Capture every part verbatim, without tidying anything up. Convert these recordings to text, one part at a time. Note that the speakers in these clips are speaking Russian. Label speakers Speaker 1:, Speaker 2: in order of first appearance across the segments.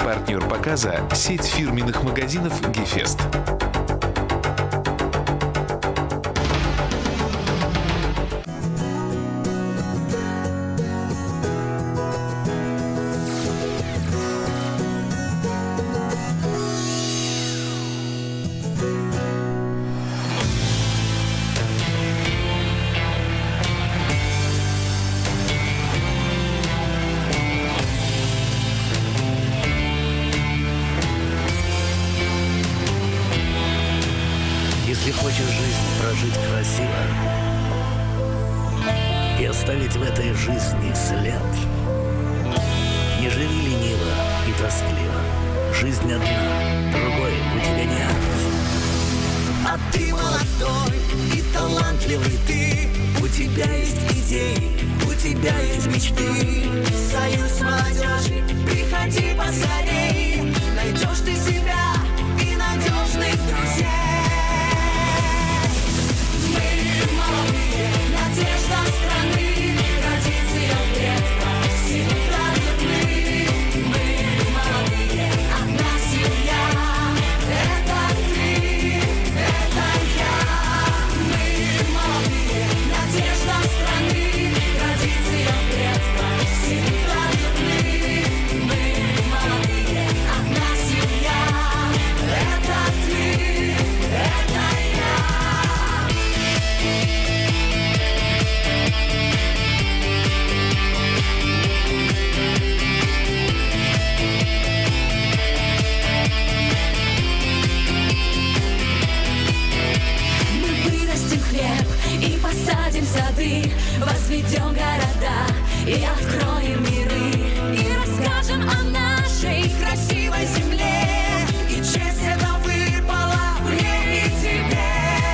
Speaker 1: Партнер показа – сеть фирменных магазинов «Гефест».
Speaker 2: Если хочешь жизнь прожить красиво и оставить в этой жизни след, не живи лениво и тоскливо. Жизнь одна, другой у тебя нет. А ты молодой и талантливый ты. У тебя есть идеи, у тебя есть мечты. Союз молодежи, приходи поскорей. Найдешь ты себя и надежных друзей. Надежда страны, традиция предков, всегда верны. Мы молодые, одна семья. Это ты, это я. Мы молодые, надежда страны, традиция предков, всегда верны. Мы молодые, одна семья. Это ты, это я. И посадим сады, возведем города и откроем миры. И расскажем о нашей красивой земле. И честь это выпала мне и тебе.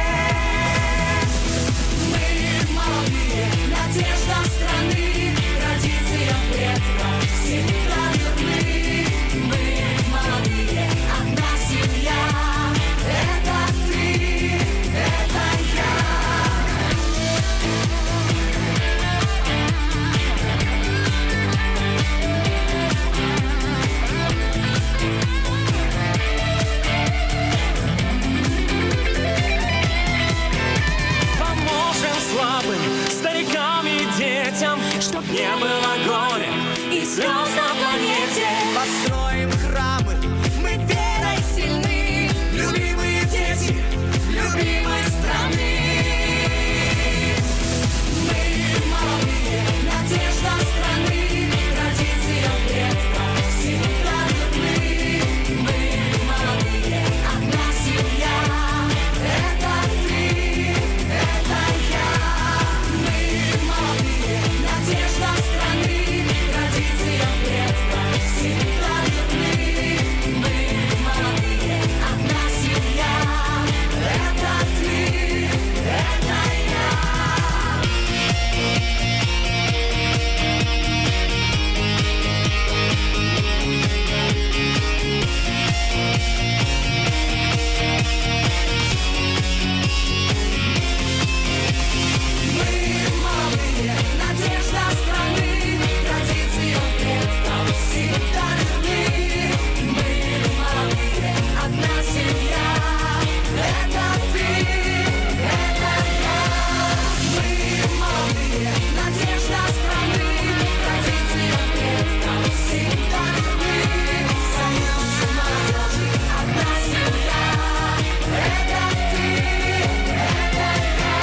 Speaker 2: Мы молодые, надежда страны, традиция предков, всегда верны. Мы молодые, одна семья. Это ты, это я. Чтоб не было горя и слез на планете. Построим храмы, мы верой сильны. Любимые дети, любимой страны. Мы молодые, надежда страны, традиция предков, всегда верны. Мы молодые, одна семья. Это ты, это я. Мы молодые, надежда страны, традиция предков, всегда верны. Мы молодые, одна семья. Это ты, это я. Мы молодые, надежда страны, традиция предков, всегда верны. Мы молодые, одна семья. Это ты, это я. Мы молодые, надежда страны, традиция предков, всегда верны. Союз молодежи, одна семья. Это ты, это я.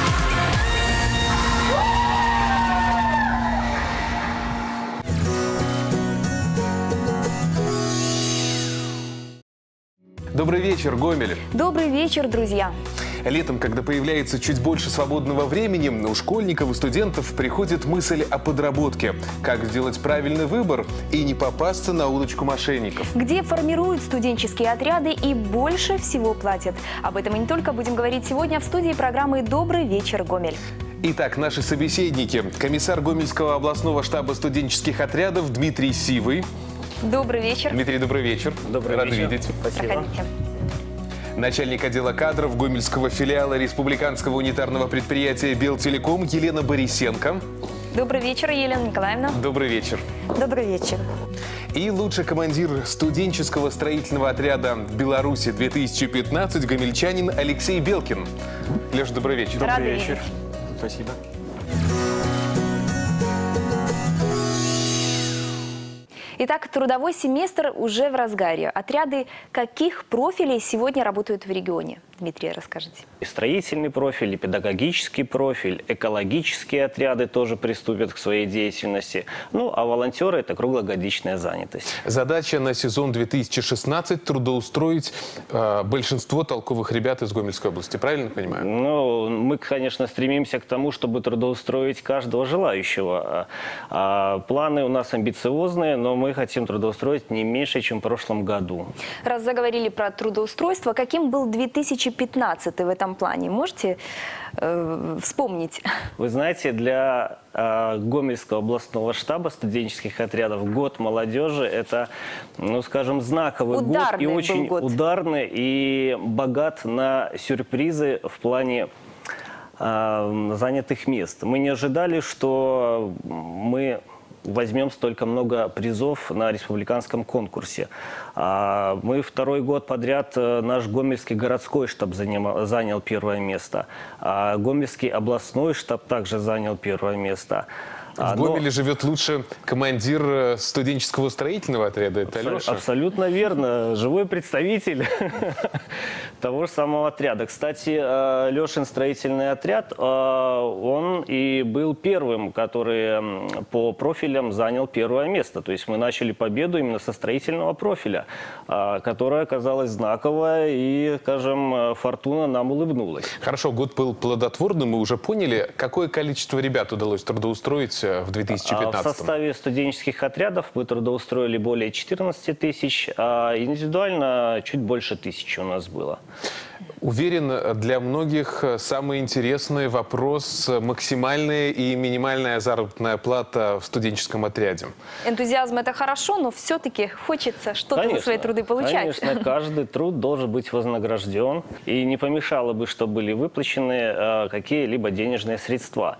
Speaker 1: Добрый вечер, Гомель!
Speaker 3: Добрый вечер, друзья!
Speaker 1: Летом, когда появляется чуть больше свободного времени, у школьников и студентов приходит мысль о подработке. Как сделать правильный выбор и не попасться на удочку мошенников.
Speaker 3: Где формируют студенческие отряды и больше всего платят. Об этом и не только будем говорить сегодня в студии программы «Добрый вечер, Гомель».
Speaker 1: Итак, наши собеседники. Комиссар Гомельского областного штаба студенческих отрядов Дмитрий Сивый.
Speaker 3: Добрый вечер.
Speaker 1: Дмитрий, добрый вечер.
Speaker 2: Добрый
Speaker 1: Рад
Speaker 2: вечер.
Speaker 1: видеть.
Speaker 2: Спасибо.
Speaker 3: Проходите.
Speaker 1: Начальник отдела кадров Гомельского филиала республиканского унитарного предприятия «Белтелеком» Елена Борисенко.
Speaker 3: Добрый вечер, Елена Николаевна.
Speaker 1: Добрый вечер.
Speaker 4: Добрый вечер.
Speaker 1: И лучший командир студенческого строительного отряда в Беларуси две тысячи пятнадцать гомельчанин Алексей Белкин. Леша, добрый вечер.
Speaker 3: Рада
Speaker 4: Добрый
Speaker 3: видеть.
Speaker 4: вечер. Спасибо.
Speaker 3: Итак, трудовой семестр уже в разгаре. Отряды каких профилей сегодня работают в регионе? Дмитрий, расскажите.
Speaker 4: И строительный профиль, и педагогический профиль, экологические отряды тоже приступят к своей деятельности. Ну, а волонтеры – это круглогодичная занятость.
Speaker 1: Задача на сезон две тысячи шестнадцать – трудоустроить э, большинство толковых ребят из Гомельской области. Правильно понимаю?
Speaker 4: Ну, мы, конечно, стремимся к тому, чтобы трудоустроить каждого желающего. А планы у нас амбициозные, но мы хотим трудоустроить не меньше, чем в прошлом году.
Speaker 3: Раз заговорили про трудоустройство, каким был две тысячи пятнадцатый в этом плане? Можете э, вспомнить?
Speaker 4: Вы знаете, для э, Гомельского областного штаба студенческих отрядов год молодежи – это, ну, скажем, знаковый
Speaker 3: Ударный
Speaker 4: год и
Speaker 3: был
Speaker 4: очень
Speaker 3: год.
Speaker 4: ударный и богат на сюрпризы в плане э, занятых мест. Мы не ожидали, что мы возьмем столько много призов на республиканском конкурсе. А мы второй год подряд, наш Гомельский городской штаб занял, занял первое место. А Гомельский областной штаб также занял первое место.
Speaker 1: В Гомеле живет лучше командир студенческого строительного отряда. Это
Speaker 4: Абсол-
Speaker 1: Леша?
Speaker 4: Абсолютно верно. Живой представитель того же самого отряда. Кстати, Лешин строительный отряд, он и был первым, который по профилям занял первое место. То есть мы начали победу именно со строительного профиля, которая оказалась знаковая, и, скажем, фортуна нам улыбнулась.
Speaker 1: Хорошо, год был плодотворным, мы уже поняли, какое количество ребят удалось трудоустроить в две тысячи пятнадцатом?
Speaker 4: В составе студенческих отрядов мы трудоустроили более четырнадцати тысяч, а индивидуально чуть больше тысячи у нас было.
Speaker 1: Уверен, для многих самый интересный вопрос – максимальная и минимальная заработная плата в студенческом отряде.
Speaker 3: Энтузиазм – это хорошо, но все-таки хочется что-то за свои труды получать.
Speaker 4: Конечно, каждый труд должен быть вознагражден. И не помешало бы, чтобы были выплачены э, какие-либо денежные средства.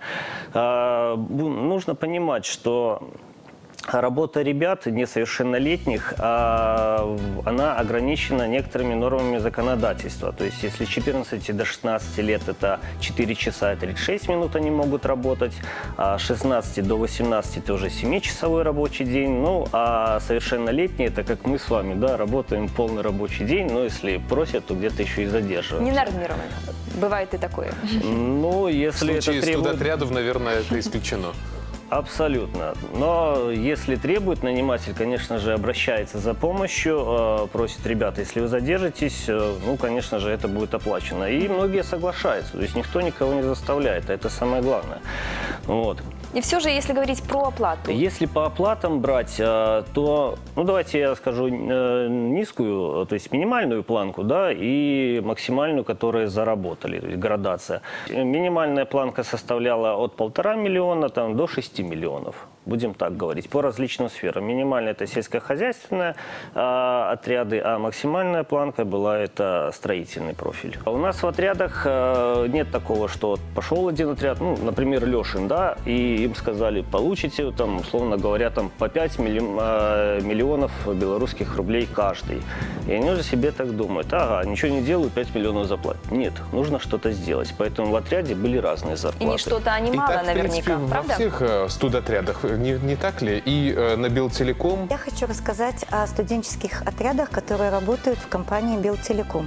Speaker 4: Э, нужно понимать, что работа ребят несовершеннолетних, а, она ограничена некоторыми нормами законодательства. То есть, если с четырнадцати до шестнадцати лет это четыре часа и тридцать шесть минут они могут работать, а с шестнадцати до восемнадцати тоже семичасовой рабочий день. Ну, а совершеннолетние, это как мы с вами, да, работаем полный рабочий день, но если просят, то где-то еще и задерживаемся.
Speaker 3: Не нормировано. Бывает и такое.
Speaker 4: Ну, если
Speaker 1: В случае
Speaker 4: это требует...
Speaker 1: студотрядов, наверное, это исключено.
Speaker 4: Абсолютно. Но если требует, наниматель, конечно же, обращается за помощью, э, просит: ребята, если вы задержитесь, э, ну, конечно же, это будет оплачено. И многие соглашаются, то есть никто никого не заставляет, это самое главное. Вот.
Speaker 3: И все же, если говорить про оплату.
Speaker 4: Если по оплатам брать, э, то, ну, давайте я скажу э, низкую, то есть минимальную планку, да, и максимальную, которые заработали, то есть градация. Минимальная планка составляла от полтора миллиона там, до шести миллионов. Будем так говорить, по различным сферам. Минимальная – это сельскохозяйственные э, отряды, а максимальная планка была – это строительный профиль. У нас в отрядах э, нет такого, что вот пошел один отряд, ну, например, Лешин, да, и им сказали: получите, там, условно говоря, там, по пять миллионов белорусских рублей каждый. И они уже себе так думают: ага, ничего не делаю, пять миллионов заплатят. Нет, нужно что-то сделать. Поэтому в отряде были разные зарплаты.
Speaker 3: И не что-то, а не
Speaker 1: И
Speaker 3: мало,
Speaker 1: так, в
Speaker 3: наверняка,
Speaker 1: принципе,
Speaker 3: правда?
Speaker 1: во всех э, студотрядах, не, не так ли? И э, на Белтелеком.
Speaker 5: Я хочу рассказать о студенческих отрядах, которые работают в компании Белтелеком.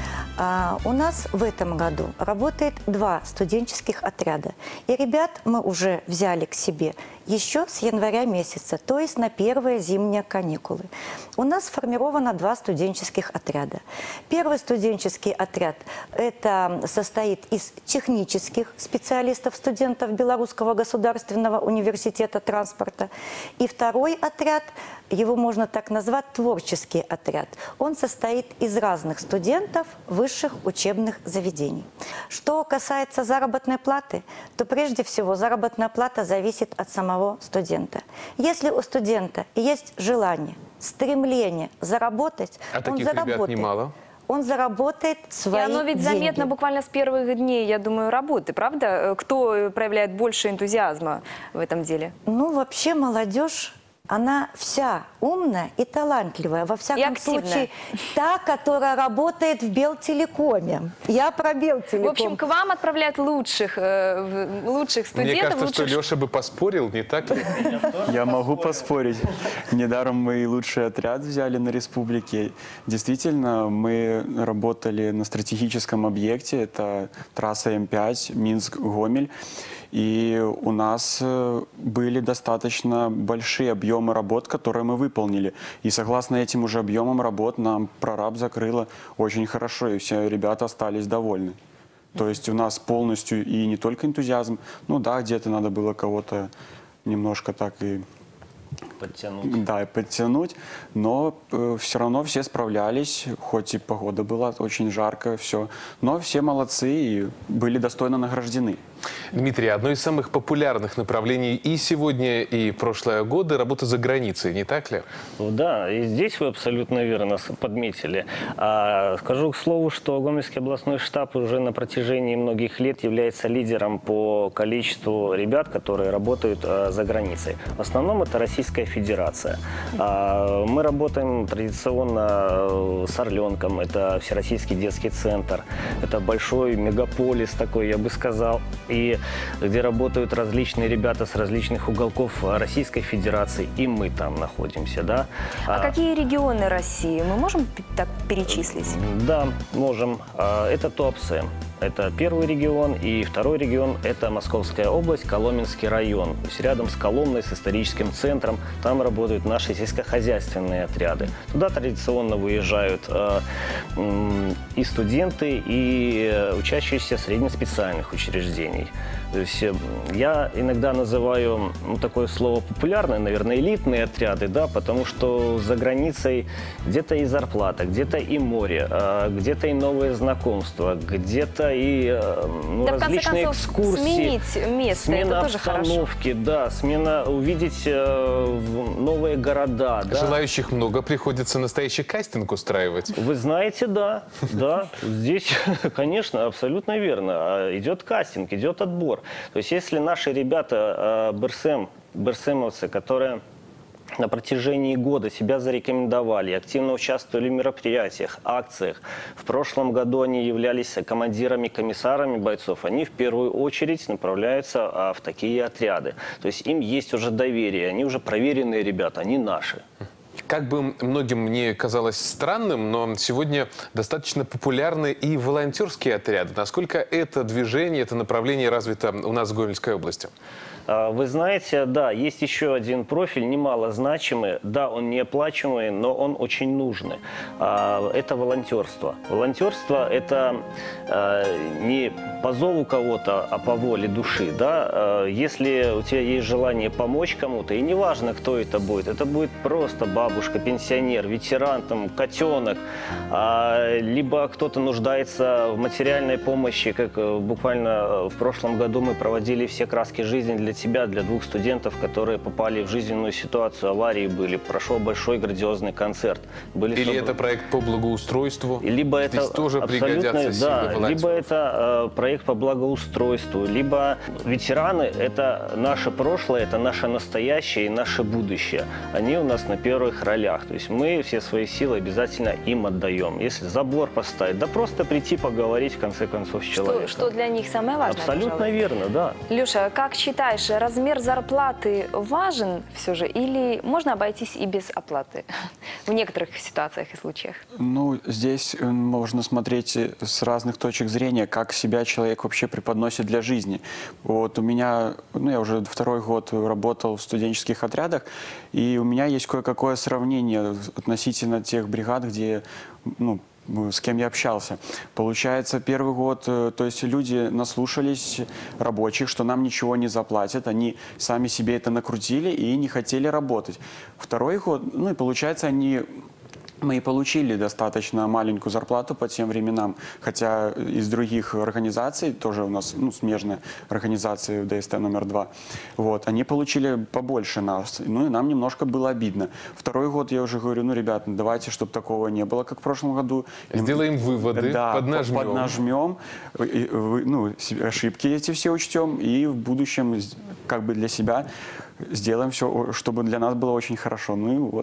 Speaker 5: А, у нас в этом году работает два студенческих отряда. И ребят мы уже взяли к себе еще с января месяца, то есть на первые зимние каникулы. У нас сформировано два студенческих отряда. Первый студенческий отряд это состоит из технических специалистов, студентов Белорусского государственного университета транспорта. И второй отряд, его можно так назвать, творческий отряд. Он состоит из разных студентов высших учебных заведений. Что касается заработной платы, то прежде всего заработная плата зависит от самого студента. Если у студента есть желание, стремление заработать,
Speaker 1: А
Speaker 5: он
Speaker 1: таких
Speaker 5: заработает.
Speaker 1: ребят немало.
Speaker 5: Он заработает свои
Speaker 3: И оно ведь
Speaker 5: деньги.
Speaker 3: заметно буквально с первых дней, я думаю, работы, правда? Кто проявляет больше энтузиазма в этом деле?
Speaker 5: Ну, вообще молодежь, она вся умная и талантливая. Во всяком случае, та, которая работает в Белтелекоме. Я про Белтелеком.
Speaker 3: В общем, к вам отправляют лучших, э, лучших студентов.
Speaker 1: Мне кажется,
Speaker 3: лучших...
Speaker 1: что Леша бы поспорил, не так ли?
Speaker 6: Я могу поспорить. Недаром мы и лучший отряд взяли на республике. Действительно, мы работали на стратегическом объекте. Это трасса М пять, Минск-Гомель. И у нас были достаточно большие объемы работ, которые мы выполнили. И согласно этим уже объемам работ нам прораб закрыла очень хорошо, и все ребята остались довольны. То есть у нас полностью и не только энтузиазм, ну да, где-то надо было кого-то немножко так и...
Speaker 4: Подтянуть.
Speaker 6: Да, и подтянуть, но э, все равно все справлялись, хоть и погода была очень жаркая, все. Но все молодцы и были достойно награждены.
Speaker 1: Дмитрий, одно из самых популярных направлений и сегодня, и прошлые годы – работа за границей, не так ли?
Speaker 4: Да, и здесь вы абсолютно верно подметили. А, скажу к слову, что Гомельский областной штаб уже на протяжении многих лет является лидером по количеству ребят, которые работают а, за границей. В основном это Российская Федерация. А, мы работаем традиционно с Орленком, это Всероссийский детский центр, это большой мегаполис такой, я бы сказал, и где работают различные ребята с различных уголков Российской Федерации, и мы там находимся, да.
Speaker 3: А, а какие регионы России мы можем так перечислить?
Speaker 4: Да, можем. Это Туапсе. Это первый регион, и второй регион – это Московская область, Коломенский район. То есть рядом с Коломной, с историческим центром, там работают наши сельскохозяйственные отряды. Туда традиционно выезжают э, э, и студенты, и учащиеся среднеспециальных учреждений. То есть я иногда называю, ну, такое слово популярное, наверное, элитные отряды, да, потому что за границей где-то и зарплата, где-то и море, где-то и новые знакомства, где-то и, ну,
Speaker 3: да,
Speaker 4: различные
Speaker 3: в конце концов,
Speaker 4: экскурсии.
Speaker 3: Сменить место,
Speaker 4: смена
Speaker 3: это тоже
Speaker 4: обстановки,
Speaker 3: хорошо.
Speaker 4: Да, смена, увидеть э, новые города. Да.
Speaker 1: Желающих много, приходится настоящий кастинг устраивать.
Speaker 4: Вы знаете, да, да, здесь, конечно, абсолютно верно. Идет кастинг, идет отбор. То есть если наши ребята, БРСМ, БРСМовцы, которые на протяжении года себя зарекомендовали, активно участвовали в мероприятиях, акциях. В прошлом году они являлись командирами, комиссарами бойцов. Они в первую очередь направляются в такие отряды. То есть им есть уже доверие, они уже проверенные ребята, они наши.
Speaker 1: Как бы многим не казалось странным, но сегодня достаточно популярны и волонтерские отряды. Насколько это движение, это направление развито у нас в Гомельской области?
Speaker 4: Вы знаете, да, есть еще один профиль, немало значимый. Да, он неоплачиваемый, но он очень нужный. Это волонтерство. Волонтерство – это не по зову кого-то, а по воле души. Да? Если у тебя есть желание помочь кому-то, и неважно, кто это будет, это будет просто бабушка, пенсионер, ветеран, там, котенок, либо кто-то нуждается в материальной помощи, как буквально в прошлом году мы проводили «Все краски жизни» для тебя, для двух студентов, которые попали в жизненную ситуацию, аварии были, прошел большой грандиозный концерт. Были
Speaker 1: Или
Speaker 4: собраны...
Speaker 1: это проект по благоустройству?
Speaker 4: Либо
Speaker 1: Здесь
Speaker 4: это
Speaker 1: тоже пригодятся силы
Speaker 4: да,
Speaker 1: волонтеров.
Speaker 4: либо это э, проект по благоустройству, либо ветераны – это наше прошлое, это наше настоящее и наше будущее. Они у нас на первых ролях. То есть мы все свои силы обязательно им отдаем. Если забор поставить, да просто прийти поговорить в конце концов с человеком.
Speaker 3: Что, что для них самое важное?
Speaker 4: Абсолютно
Speaker 3: пожалуй.
Speaker 4: Верно, да.
Speaker 3: Леша, как считаешь, размер зарплаты важен все же или можно обойтись и без оплаты в некоторых ситуациях и случаях?
Speaker 6: Ну, здесь можно смотреть с разных точек зрения, как себя человек вообще преподносит для жизни. Вот у меня, ну, я уже второй год работал в студенческих отрядах, и у меня есть кое-какое сравнение относительно тех бригад, где, ну, с кем я общался. Получается, первый год, то есть люди наслушались рабочих, что нам ничего не заплатят, они сами себе это накрутили и не хотели работать. Второй год, ну и получается, они... Мы и получили достаточно маленькую зарплату по тем временам, хотя из других организаций, тоже у нас, ну, смежные организации в ДСТ номер два, вот, они получили побольше нас, ну и нам немножко было обидно. Второй год я уже говорю, ну, ребят, давайте, чтобы такого не было, как в прошлом году.
Speaker 1: Сделаем выводы,
Speaker 6: да,
Speaker 1: поднажмем.
Speaker 6: поднажмем, ну, ошибки эти все учтем, и в будущем, как бы для себя, сделаем все, чтобы для нас было очень хорошо. Ну и вот.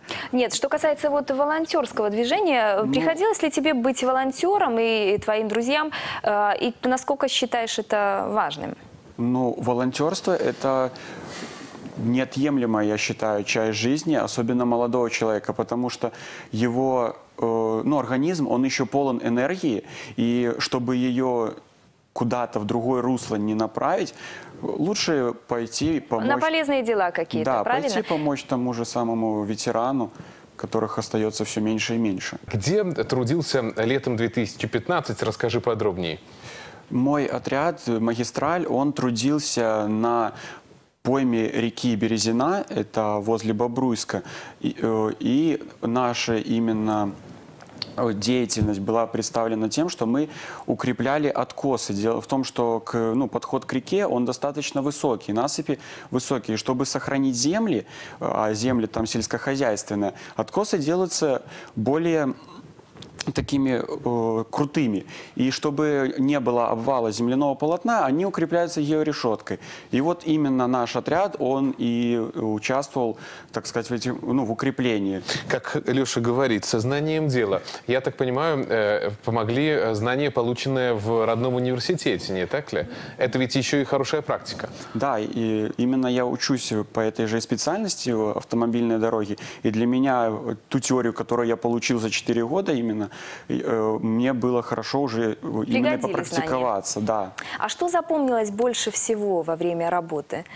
Speaker 3: Нет, что касается вот волонтерского движения,
Speaker 6: Ну,
Speaker 3: приходилось ли тебе быть волонтером и твоим друзьям, э, и насколько считаешь это важным?
Speaker 6: Ну, волонтерство – это неотъемлемая, я считаю, часть жизни, особенно молодого человека, потому что его э, ну, организм, он еще полон энергии, и чтобы ее куда-то в другое русло не направить, лучше пойти помочь.
Speaker 3: На полезные дела какие-то,
Speaker 6: да,
Speaker 3: правильно?
Speaker 6: пойти помочь тому же самому ветерану, которых остается все меньше и меньше.
Speaker 1: Где трудился летом две тысячи пятнадцатого? Расскажи подробнее.
Speaker 6: Мой отряд «Магистраль», он трудился на пойме реки Березина, это возле Бобруйска, и, э, и наша именно деятельность была представлена тем, что мы укрепляли откосы. Дело в том, что к, ну, подход к реке, он достаточно высокий, насыпи высокие. Чтобы сохранить земли, а земли там сельскохозяйственные, откосы делаются более такими э, крутыми. И чтобы не было обвала земляного полотна, они укрепляются георешеткой. И вот именно наш отряд, он и участвовал, так сказать, в, этим, ну, в укреплении.
Speaker 1: Как Леша говорит, сознанием дела. Я так понимаю, э, помогли знания, полученные в родном университете, не так ли? Это ведь еще и хорошая практика.
Speaker 6: Да, и именно я учусь по этой же специальности в автомобильной дороге. И для меня ту теорию, которую я получил за четыре года именно, мне было хорошо уже именно попрактиковаться. Да.
Speaker 3: А что запомнилось больше всего во время работы?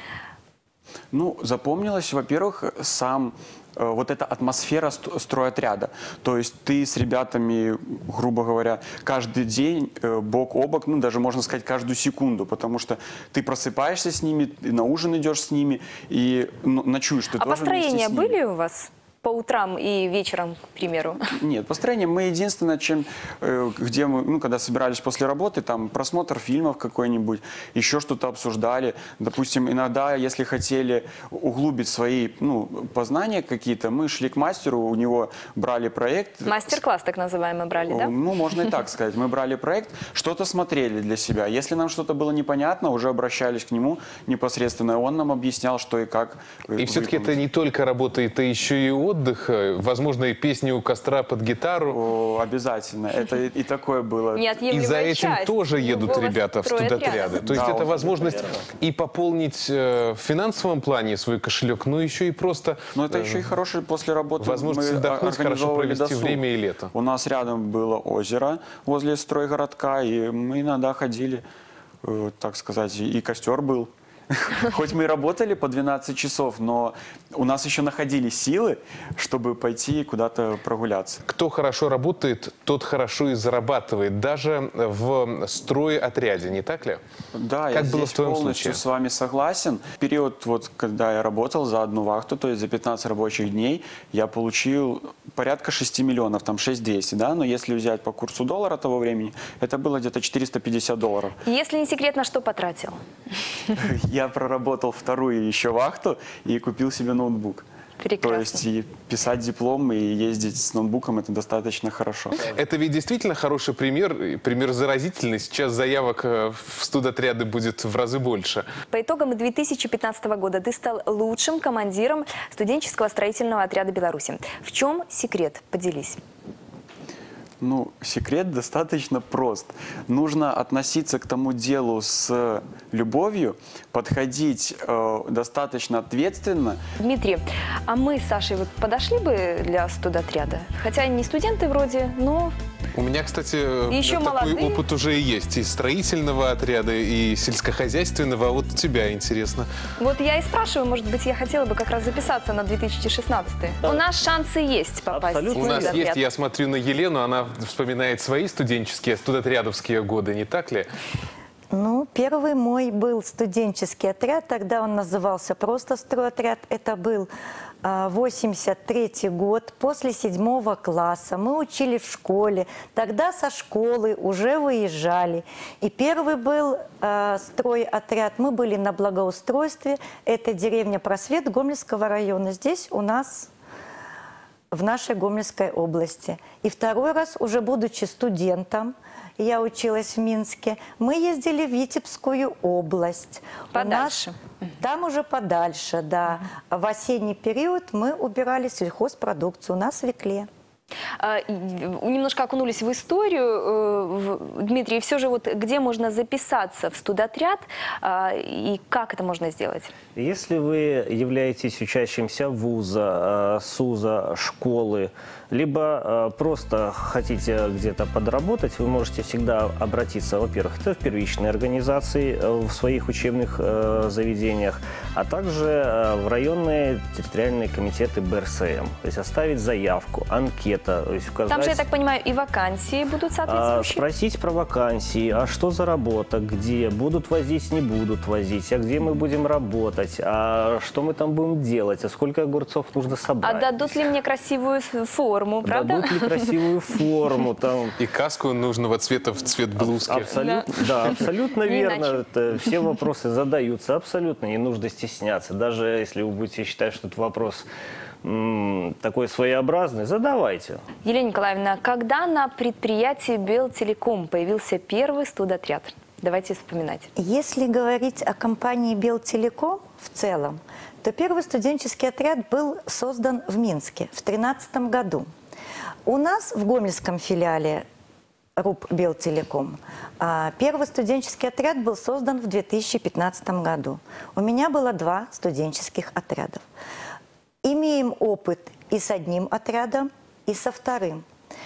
Speaker 6: Ну, запомнилось, во-первых, сам вот эта атмосфера стройотряда. То есть ты с ребятами, грубо говоря, каждый день бок о бок, ну, даже можно сказать, каждую секунду, потому что ты просыпаешься с ними, на ужин идешь с ними и ну, ночуешь ты
Speaker 3: а
Speaker 6: тоже
Speaker 3: построения
Speaker 6: вместе с ними.
Speaker 3: были у вас? По утрам и вечером, к примеру?
Speaker 6: Нет, построение мы единственное, чем, э, где мы, ну, когда собирались после работы, там просмотр фильмов какой-нибудь, еще что-то обсуждали. Допустим, иногда, если хотели углубить свои, ну, познания какие-то, мы шли к мастеру, у него брали проект.
Speaker 3: Мастер-класс так называемый брали, да?
Speaker 6: Ну, можно и так сказать. Мы брали проект, что-то смотрели для себя. Если нам что-то было непонятно, уже обращались к нему непосредственно, он нам объяснял, что и как.
Speaker 1: И все-таки это не только работа, это еще и отдых, возможно, и песни у костра под гитару.
Speaker 6: О, обязательно. Это и, и такое было.
Speaker 1: И за этим тоже едут ребята в студотряды. То есть
Speaker 6: Да,
Speaker 1: это
Speaker 6: вот
Speaker 1: возможность
Speaker 6: это
Speaker 1: и пополнить э, в финансовом плане свой кошелек, но еще и просто...
Speaker 6: Но это еще и хороший после работы.
Speaker 1: Возможность
Speaker 6: мы
Speaker 1: отдохнуть, хорошо
Speaker 6: организовывали
Speaker 1: провести
Speaker 6: досуг.
Speaker 1: время и лето.
Speaker 6: У нас рядом было озеро возле стройгородка, и мы иногда ходили, э, так сказать, и костер был. Хоть мы и работали по двенадцать часов, но у нас еще находились силы, чтобы пойти куда-то прогуляться.
Speaker 1: Кто хорошо работает, тот хорошо и зарабатывает, даже в стройотряде, не так ли?
Speaker 6: Да,
Speaker 1: как
Speaker 6: я
Speaker 1: было
Speaker 6: здесь
Speaker 1: в твоем
Speaker 6: полностью
Speaker 1: случае?
Speaker 6: с вами согласен. В период, вот, когда я работал за одну вахту, то есть за пятнадцать рабочих дней, я получил порядка шести миллионов, там шесть тысяч двести, да, но если взять по курсу доллара того времени, это было где-то четыреста пятьдесят долларов.
Speaker 3: Если не секрет, на что потратил?
Speaker 6: Я проработал вторую еще вахту и купил себе ноутбук.
Speaker 3: Прекрасно.
Speaker 6: То есть и писать диплом, и ездить с ноутбуком – это достаточно хорошо.
Speaker 1: Это ведь действительно хороший пример, пример заразительный. Сейчас заявок в студотряды будет в разы больше.
Speaker 3: По итогам две тысячи пятнадцатого года ты стал лучшим командиром студенческого строительного отряда Беларуси. В чем секрет? Поделись.
Speaker 6: Ну, секрет достаточно прост. Нужно относиться к тому делу с любовью, подходить э, достаточно ответственно.
Speaker 3: Дмитрий, а мы с Сашей вот подошли бы для студотряда? Хотя не студенты вроде, но...
Speaker 1: У меня, кстати,
Speaker 3: Еще
Speaker 1: такой
Speaker 3: молодые.
Speaker 1: опыт уже и есть. И строительного отряда, и сельскохозяйственного. А вот у тебя интересно.
Speaker 3: Вот я и спрашиваю, может быть, я хотела бы как раз записаться на две тысячи шестнадцатый. У нас шансы есть попасть
Speaker 4: Абсолютно.
Speaker 3: в
Speaker 1: У нас
Speaker 3: студотряд.
Speaker 1: есть, я смотрю на Елену, она вспоминает свои студенческие, студотрядовские годы, не так ли?
Speaker 5: Ну, первый мой был студенческий отряд, тогда он назывался просто стройотряд. Это был восемьдесят третий год, после седьмого класса. Мы учили в школе, тогда со школы уже выезжали. И первый был э, стройотряд, мы были на благоустройстве, это деревня Просвет Гомельского района. Здесь у нас в нашей Гомельской области. И второй раз, уже будучи студентом, я училась в Минске, мы ездили в Витебскую область.
Speaker 3: Подальше.
Speaker 5: У нас, там уже подальше, да. В осенний период мы убирали сельхозпродукцию, у нас в Векле.
Speaker 3: А, немножко окунулись в историю, Дмитрий, все же вот где можно записаться в студотряд и как это можно сделать?
Speaker 4: Если вы являетесь учащимся вуза, СУЗа, школы, либо просто хотите где-то подработать, вы можете всегда обратиться, во-первых, это в первичные организации в своих учебных заведениях, а также в районные территориальные комитеты Бэ Эр Эс Эм. То есть оставить заявку, анкету. То есть указать,
Speaker 3: там же, я так понимаю, и вакансии будут соответствующие?
Speaker 4: Спросить про вакансии, а что за работа, где, будут возить, не будут возить, а где мы будем работать, а что мы там будем делать, а сколько огурцов нужно собрать.
Speaker 3: А дадут ли мне красивую форму, правда?
Speaker 4: Дадут ли красивую форму. Там.
Speaker 1: И каску нужного цвета в цвет блузки.
Speaker 4: Абсолютно, да. Да, абсолютно верно. Это, все вопросы задаются, абсолютно, не нужно стесняться. Даже если вы будете считать, что этот вопрос такой своеобразный, задавайте.
Speaker 3: Елена Николаевна, когда на предприятии Белтелеком появился первый студотряд? Давайте вспоминать.
Speaker 5: Если говорить о компании Белтелеком в целом, то первый студенческий отряд был создан в Минске в две тысячи тринадцатом году. У нас в гомельском филиале РУП Белтелеком первый студенческий отряд был создан в две тысячи пятнадцатом году. У меня было два студенческих отрядов. Имеем опыт и с одним отрядом, и со вторым.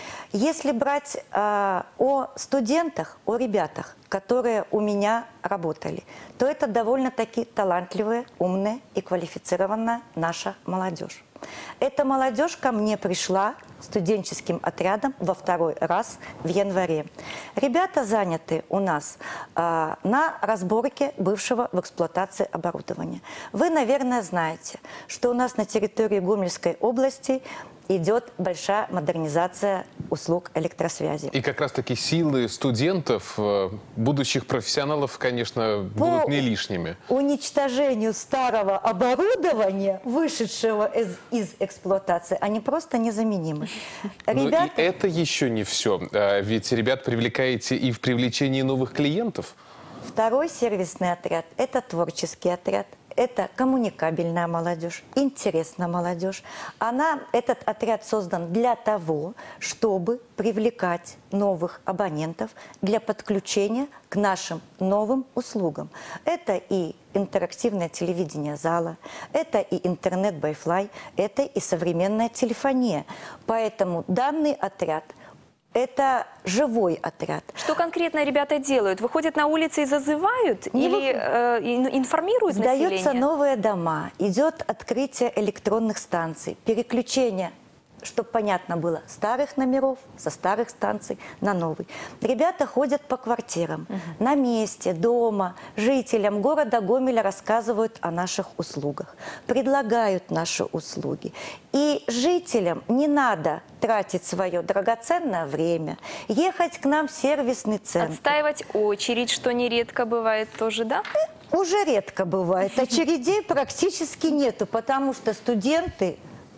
Speaker 5: Если брать э, о студентах, о ребятах, которые у меня работали, то это довольно-таки талантливая, умная и квалифицированная наша молодежь. Эта молодежь ко мне пришла студенческим отрядом во второй раз в январе. Ребята заняты у нас э, на разборке бывшего в эксплуатации оборудования. Вы, наверное, знаете, что у нас на территории Гомельской области идет большая модернизация услуг электросвязи.
Speaker 1: И как раз-таки силы студентов, будущих профессионалов, конечно,
Speaker 5: По
Speaker 1: будут не лишними.
Speaker 5: Уничтожению старого оборудования, вышедшего из, из эксплуатации, они просто незаменимы.
Speaker 1: Ребята... Но и это еще не все. Ведь ребят привлекаете и в привлечении новых клиентов.
Speaker 5: Второй сервисный отряд – это творческий отряд. Это коммуникабельная молодежь, интересная молодежь. Она, этот отряд создан для того, чтобы привлекать новых абонентов для подключения к нашим новым услугам. Это и интерактивное телевидение зала, это и интернет Wi-Fi, это и современная телефония. Поэтому данный отряд – это живой отряд.
Speaker 3: Что конкретно ребята делают? Выходят на улицы и зазывают?
Speaker 5: Не
Speaker 3: или э, информируют население?
Speaker 5: Сдаются новые дома, идет открытие электронных станций, переключение, чтобы понятно было, старых номеров со старых станций на новый. Ребята ходят по квартирам, угу. на месте, дома, жителям города Гомеля рассказывают о наших услугах, предлагают наши услуги. И жителям не надо тратить свое драгоценное время, ехать к нам в сервисный центр.
Speaker 3: Отстаивать очередь, что нередко бывает тоже, да?
Speaker 5: Уже редко бывает. Очередей практически нету, потому что студенты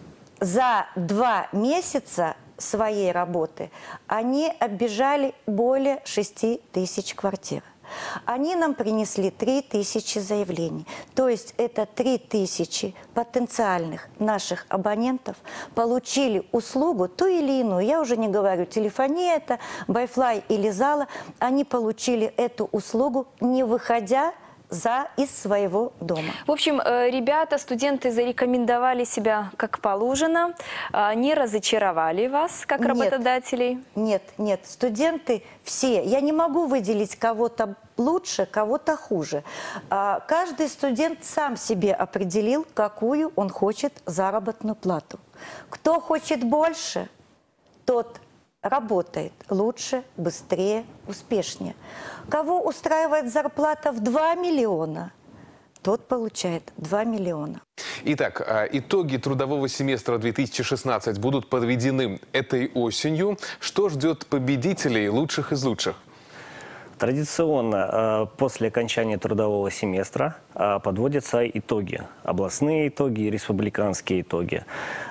Speaker 5: за два месяца своей работы они оббежали более шести тысяч квартир. Они нам принесли три тысячи заявлений. То есть это три тысячи потенциальных наших абонентов получили услугу, ту или иную. Я уже не говорю, телефония это, Wi-Fi или зала. Они получили эту услугу, не выходя за из своего дома.
Speaker 3: В общем, ребята, студенты зарекомендовали себя как положено, не разочаровали вас, как работодателей?
Speaker 5: Нет, нет, студенты все. Я не могу выделить кого-то лучше, кого-то хуже. Каждый студент сам себе определил, какую он хочет заработную плату. Кто хочет больше, тот работает лучше, быстрее, успешнее. Кого устраивает зарплата в два миллиона, тот получает два миллиона.
Speaker 1: Итак, итоги трудового семестра две тысячи шестнадцать будут подведены этой осенью. Что ждет победителей, лучших из лучших?
Speaker 4: Традиционно э, после окончания трудового семестра э, подводятся итоги. Областные итоги и республиканские итоги.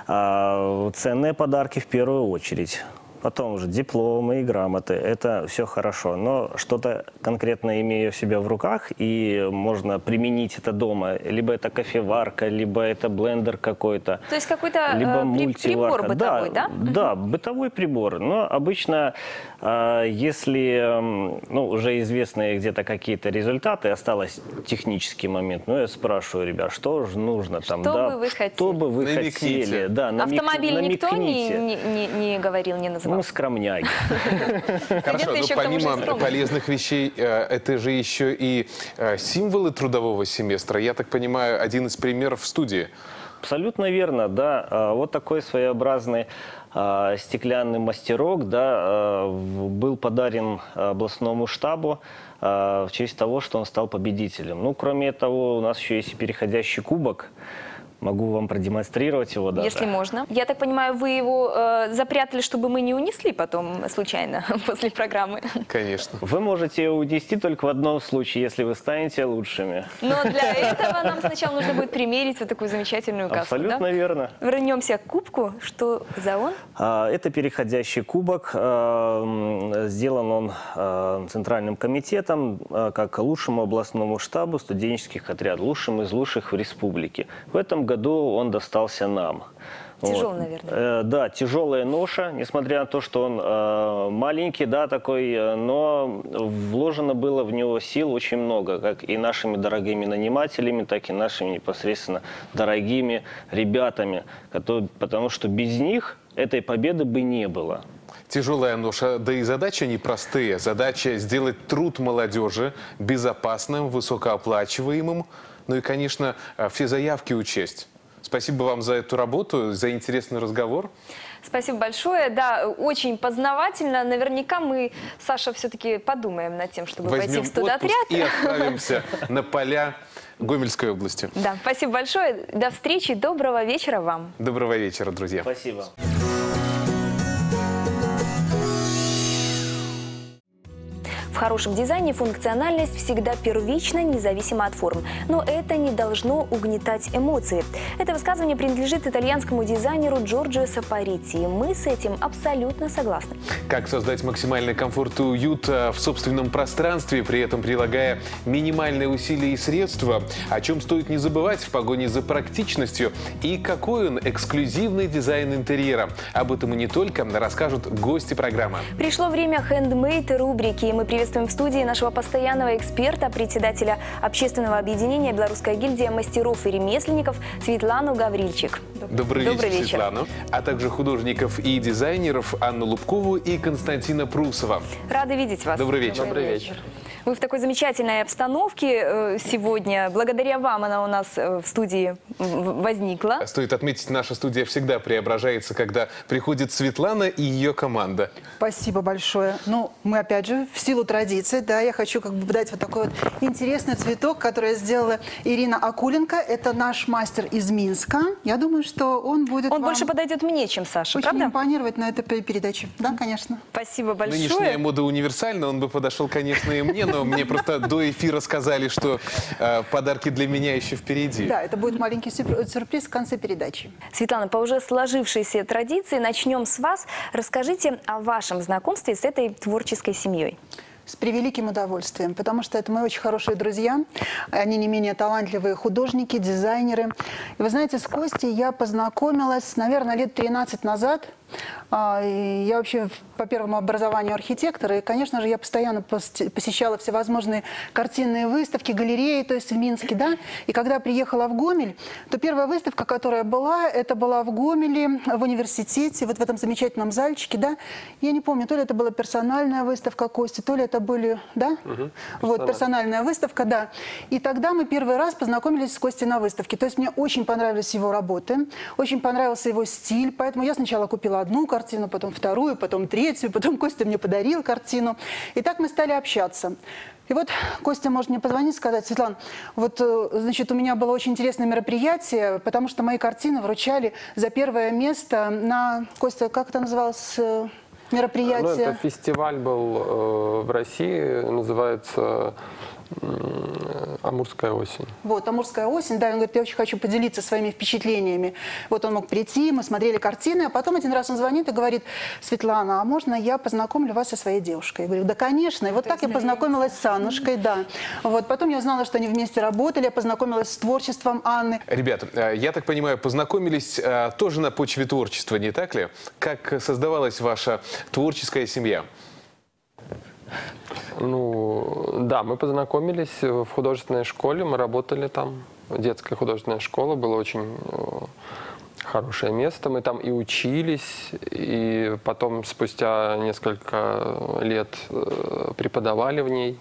Speaker 4: Э, ценные подарки в первую очередь. Потом уже дипломы и грамоты. Это все хорошо. Но что-то конкретно имея в себя в руках, и можно применить это дома. Либо это кофеварка, либо это блендер какой-то.
Speaker 3: То есть какой-то
Speaker 4: либо
Speaker 3: э,
Speaker 4: мультиварка.
Speaker 3: прибор бытовой, да?
Speaker 4: Да, да, бытовой прибор. Но обычно, э, если ну, уже известны где-то какие-то результаты, осталось технический момент, ну, я спрашиваю, ребят, что же нужно там?
Speaker 3: Что
Speaker 4: да,
Speaker 3: бы вы хотели?
Speaker 4: Что бы вы
Speaker 1: Намекните.
Speaker 4: хотели? Да, намек-
Speaker 3: Автомобиль никто не,
Speaker 4: намекните.
Speaker 3: не, не, не говорил, не называл?
Speaker 4: Мы скромняги.
Speaker 1: Хорошо, но
Speaker 3: еще к тому же
Speaker 1: помимо
Speaker 3: скромные.
Speaker 1: полезных вещей, э, это же еще и э, символы трудового семестра. Я так понимаю, один из примеров в студии.
Speaker 4: Абсолютно верно, да. А, Вот такой своеобразный а, стеклянный мастерок, да, а, в- был подарен областному штабу а, в честь того, что он стал победителем. Ну, кроме того, у нас еще есть и переходящий кубок. Могу вам продемонстрировать его даже.
Speaker 3: Если можно. Я так понимаю, вы его э, запрятали, чтобы мы не унесли потом случайно после программы.
Speaker 1: Конечно.
Speaker 4: Вы можете его унести только в одном случае, если вы станете лучшими.
Speaker 3: Но для этого нам сначала нужно будет примерить вот такую замечательную каску.
Speaker 4: Абсолютно
Speaker 3: Да?
Speaker 4: верно.
Speaker 3: Вернемся к кубку. Что за он?
Speaker 4: А, Это переходящий кубок. а, м, Сделан он а, Центральным комитетом а, как лучшему областному штабу студенческих отрядов, лучшим из лучших в республике. В этом году он достался нам.
Speaker 3: Тяжелый,
Speaker 4: Вот.
Speaker 3: наверное.
Speaker 4: Э, Да, тяжелая ноша, несмотря на то, что он э, маленький, да, такой, э, но вложено было в него сил очень много, как и нашими дорогими нанимателями, так и нашими непосредственно дорогими ребятами, которые, потому что без них этой победы бы не было.
Speaker 1: Тяжелая ноша, да и задачи непростые. Задача сделать труд молодежи безопасным, высокооплачиваемым. Ну и, конечно, все заявки учесть. Спасибо вам за эту работу, за интересный разговор.
Speaker 3: Спасибо большое. Да, очень познавательно. Наверняка мы, Саша, все-таки подумаем над тем, чтобы пойти
Speaker 1: Возьмем
Speaker 3: в студотряд.
Speaker 1: отпуск и отправимся на поля Гомельской области.
Speaker 3: Да, спасибо большое. До встречи. Доброго вечера вам.
Speaker 1: Доброго вечера, друзья.
Speaker 4: Спасибо.
Speaker 3: В хорошем дизайне функциональность всегда первична, независимо от форм. Но это не должно угнетать эмоции. Это высказывание принадлежит итальянскому дизайнеру Джорджио Сапарити. И мы с этим абсолютно согласны.
Speaker 1: Как создать максимальный комфорт и уют а, в собственном пространстве, при этом прилагая минимальные усилия и средства, о чем стоит не забывать в погоне за практичностью, и какой он эксклюзивный дизайн интерьера. Об этом и не только расскажут гости программы.
Speaker 3: Пришло время хендмейд рубрики. Мы приветствуем в студии нашего постоянного эксперта, председателя общественного объединения «Белорусская гильдия мастеров и ремесленников» Светлану Гаврильчик.
Speaker 1: Добрый,
Speaker 3: Добрый
Speaker 1: вечер,
Speaker 3: вечер.
Speaker 1: Светлана. А также художников и дизайнеров Анну Лубкову и Константина Прусова.
Speaker 3: Рады видеть вас.
Speaker 1: Добрый вечер.
Speaker 6: Добрый вечер.
Speaker 3: Вы в такой замечательной обстановке э, сегодня. Благодаря вам она у нас э, в студии в- возникла.
Speaker 1: Стоит отметить, наша студия всегда преображается, когда приходит Светлана и ее команда.
Speaker 7: Спасибо большое. Ну, мы опять же, в силу традиции, да, я хочу как бы дать вот такой вот интересный цветок, который сделала Ирина Акуленко. Это наш мастер из Минска. Я думаю, что он будет
Speaker 3: Он
Speaker 7: вам
Speaker 3: больше подойдет мне, чем Саше,
Speaker 7: очень
Speaker 3: правда?
Speaker 7: импонировать на этой передаче. Да, конечно.
Speaker 3: Спасибо большое.
Speaker 1: Нынешняя мода универсальна, он бы подошел, конечно, и мне, но мне просто до эфира сказали, что э, подарки для меня еще впереди.
Speaker 7: Да, это будет маленький сюр- сюрприз в конце передачи.
Speaker 3: Светлана, по уже сложившейся традиции начнем с вас. Расскажите о вашем знакомстве с этой творческой семьей.
Speaker 7: С превеликим удовольствием, потому что это мои очень хорошие друзья. Они не менее талантливые художники, дизайнеры. И вы знаете, с Костей я познакомилась, наверное, лет тринадцать назад. А, и Я вообще по первому образованию архитектор, и, конечно же, я постоянно пос- посещала всевозможные картинные выставки, галереи, то есть в Минске, да. И когда приехала в Гомель, то первая выставка, которая была, это была в Гомеле, в университете, вот в этом замечательном зальчике, да. Я не помню, то ли это была персональная выставка Кости, то ли это были, да, вот персональная выставка, да. И тогда мы первый раз познакомились с Костей на выставке. То есть мне очень понравились его работы, очень понравился его стиль, поэтому я сначала купила одну картину, потом вторую, потом третью, потом Костя мне подарил картину. И так мы стали общаться. И вот Костя может мне позвонить и сказать: Светлана, вот, э, значит, у меня было очень интересное мероприятие, потому что мои картины вручали за первое место на... Костя, как это называлось? Э, мероприятие?
Speaker 8: Ну, это фестиваль был э, в России, называется «Амурская осень».
Speaker 7: Вот, «Амурская осень», да, он говорит, я очень хочу поделиться своими впечатлениями. Вот он мог прийти, мы смотрели картины, а потом один раз он звонит и говорит: Светлана, а можно я познакомлю вас со своей девушкой? Я говорю, да, конечно. И вот так я познакомилась с Аннушкой, да. Вот, потом я узнала, что они вместе работали, я познакомилась с творчеством Анны.
Speaker 1: Ребята, я так понимаю, познакомились а, тоже на почве творчества, не так ли? Как создавалась ваша творческая семья?
Speaker 8: Ну, да, мы познакомились в художественной школе, мы работали там. Детская художественная школа, было очень хорошее место. Мы там и учились, и потом спустя несколько лет преподавали в ней.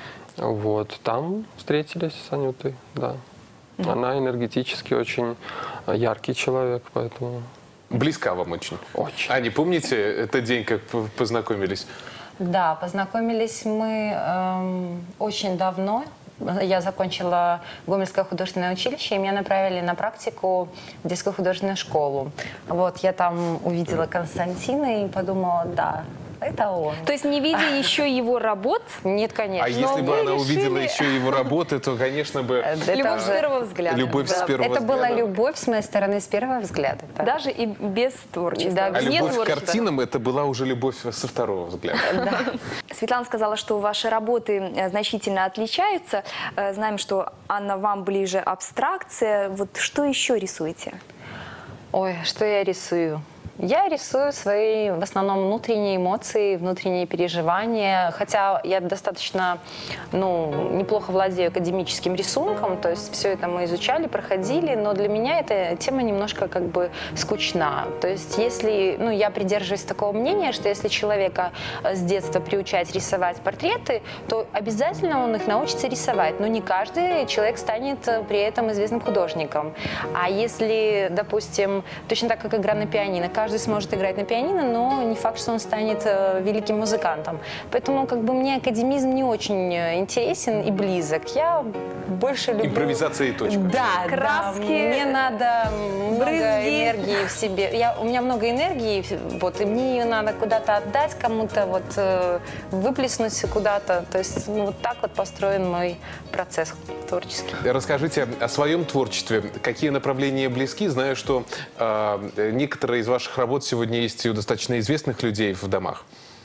Speaker 8: Вот, там встретились с Анютой, да. Она энергетически очень яркий человек, поэтому...
Speaker 1: Близка вам очень?
Speaker 8: Очень.
Speaker 1: Аня, помните этот день, как познакомились?
Speaker 9: Да, познакомились мы эм, очень давно. Я закончила Гомельское художественное училище, и меня направили на практику в детскую художественную школу. Вот, я там увидела Константина и подумала, да, это он.
Speaker 3: То есть не видя еще его работ?
Speaker 9: Нет, конечно.
Speaker 1: А если бы
Speaker 3: вы
Speaker 1: она увидела
Speaker 3: решили-
Speaker 1: еще его работы, то, конечно бы...
Speaker 9: Это
Speaker 3: Любовь с
Speaker 9: уже-
Speaker 3: первого взгляда.
Speaker 1: Любовь с первого
Speaker 9: Это была
Speaker 1: взгляда.
Speaker 9: любовь с моей стороны с первого взгляда. да.
Speaker 3: Даже и без творчества.
Speaker 9: Да,
Speaker 1: А
Speaker 9: без
Speaker 3: Нет
Speaker 1: любовь к
Speaker 3: творчества.
Speaker 1: картинам – это была уже любовь со второго взгляда.
Speaker 3: Светлана сказала, что ваши работы э, значительно отличаются. Э, Знаем, что, Анна, вам ближе абстракция. Вот что еще рисуете?
Speaker 9: Ой, что я рисую? Я рисую свои, в основном, внутренние эмоции, внутренние переживания. Хотя я достаточно, ну, неплохо владею академическим рисунком, то есть все это мы изучали, проходили, но для меня эта тема немножко как бы скучна. То есть если, ну, я придерживаюсь такого мнения, что если человека с детства приучать рисовать портреты, то обязательно он их научится рисовать, но не каждый человек станет при этом известным художником. А если, допустим, точно так, как игра на пианино, каждый сможет играть на пианино, но не факт, что он станет э, великим музыкантом. Поэтому как бы мне академизм не очень интересен и близок. Я больше люблю...
Speaker 1: Импровизация и точка.
Speaker 9: Да,
Speaker 3: Краски,
Speaker 9: да. Мне надо много
Speaker 3: брызги.
Speaker 9: энергии в себе. Я, у меня много энергии, вот, и мне ее надо куда-то отдать, кому-то вот, э, выплеснуть куда-то. То есть ну, вот так вот построен мой процесс творческий.
Speaker 1: Расскажите о своем творчестве. Какие направления близки? Знаю, что э, некоторые из ваших работ сегодня есть и у достаточно известных людей в домах.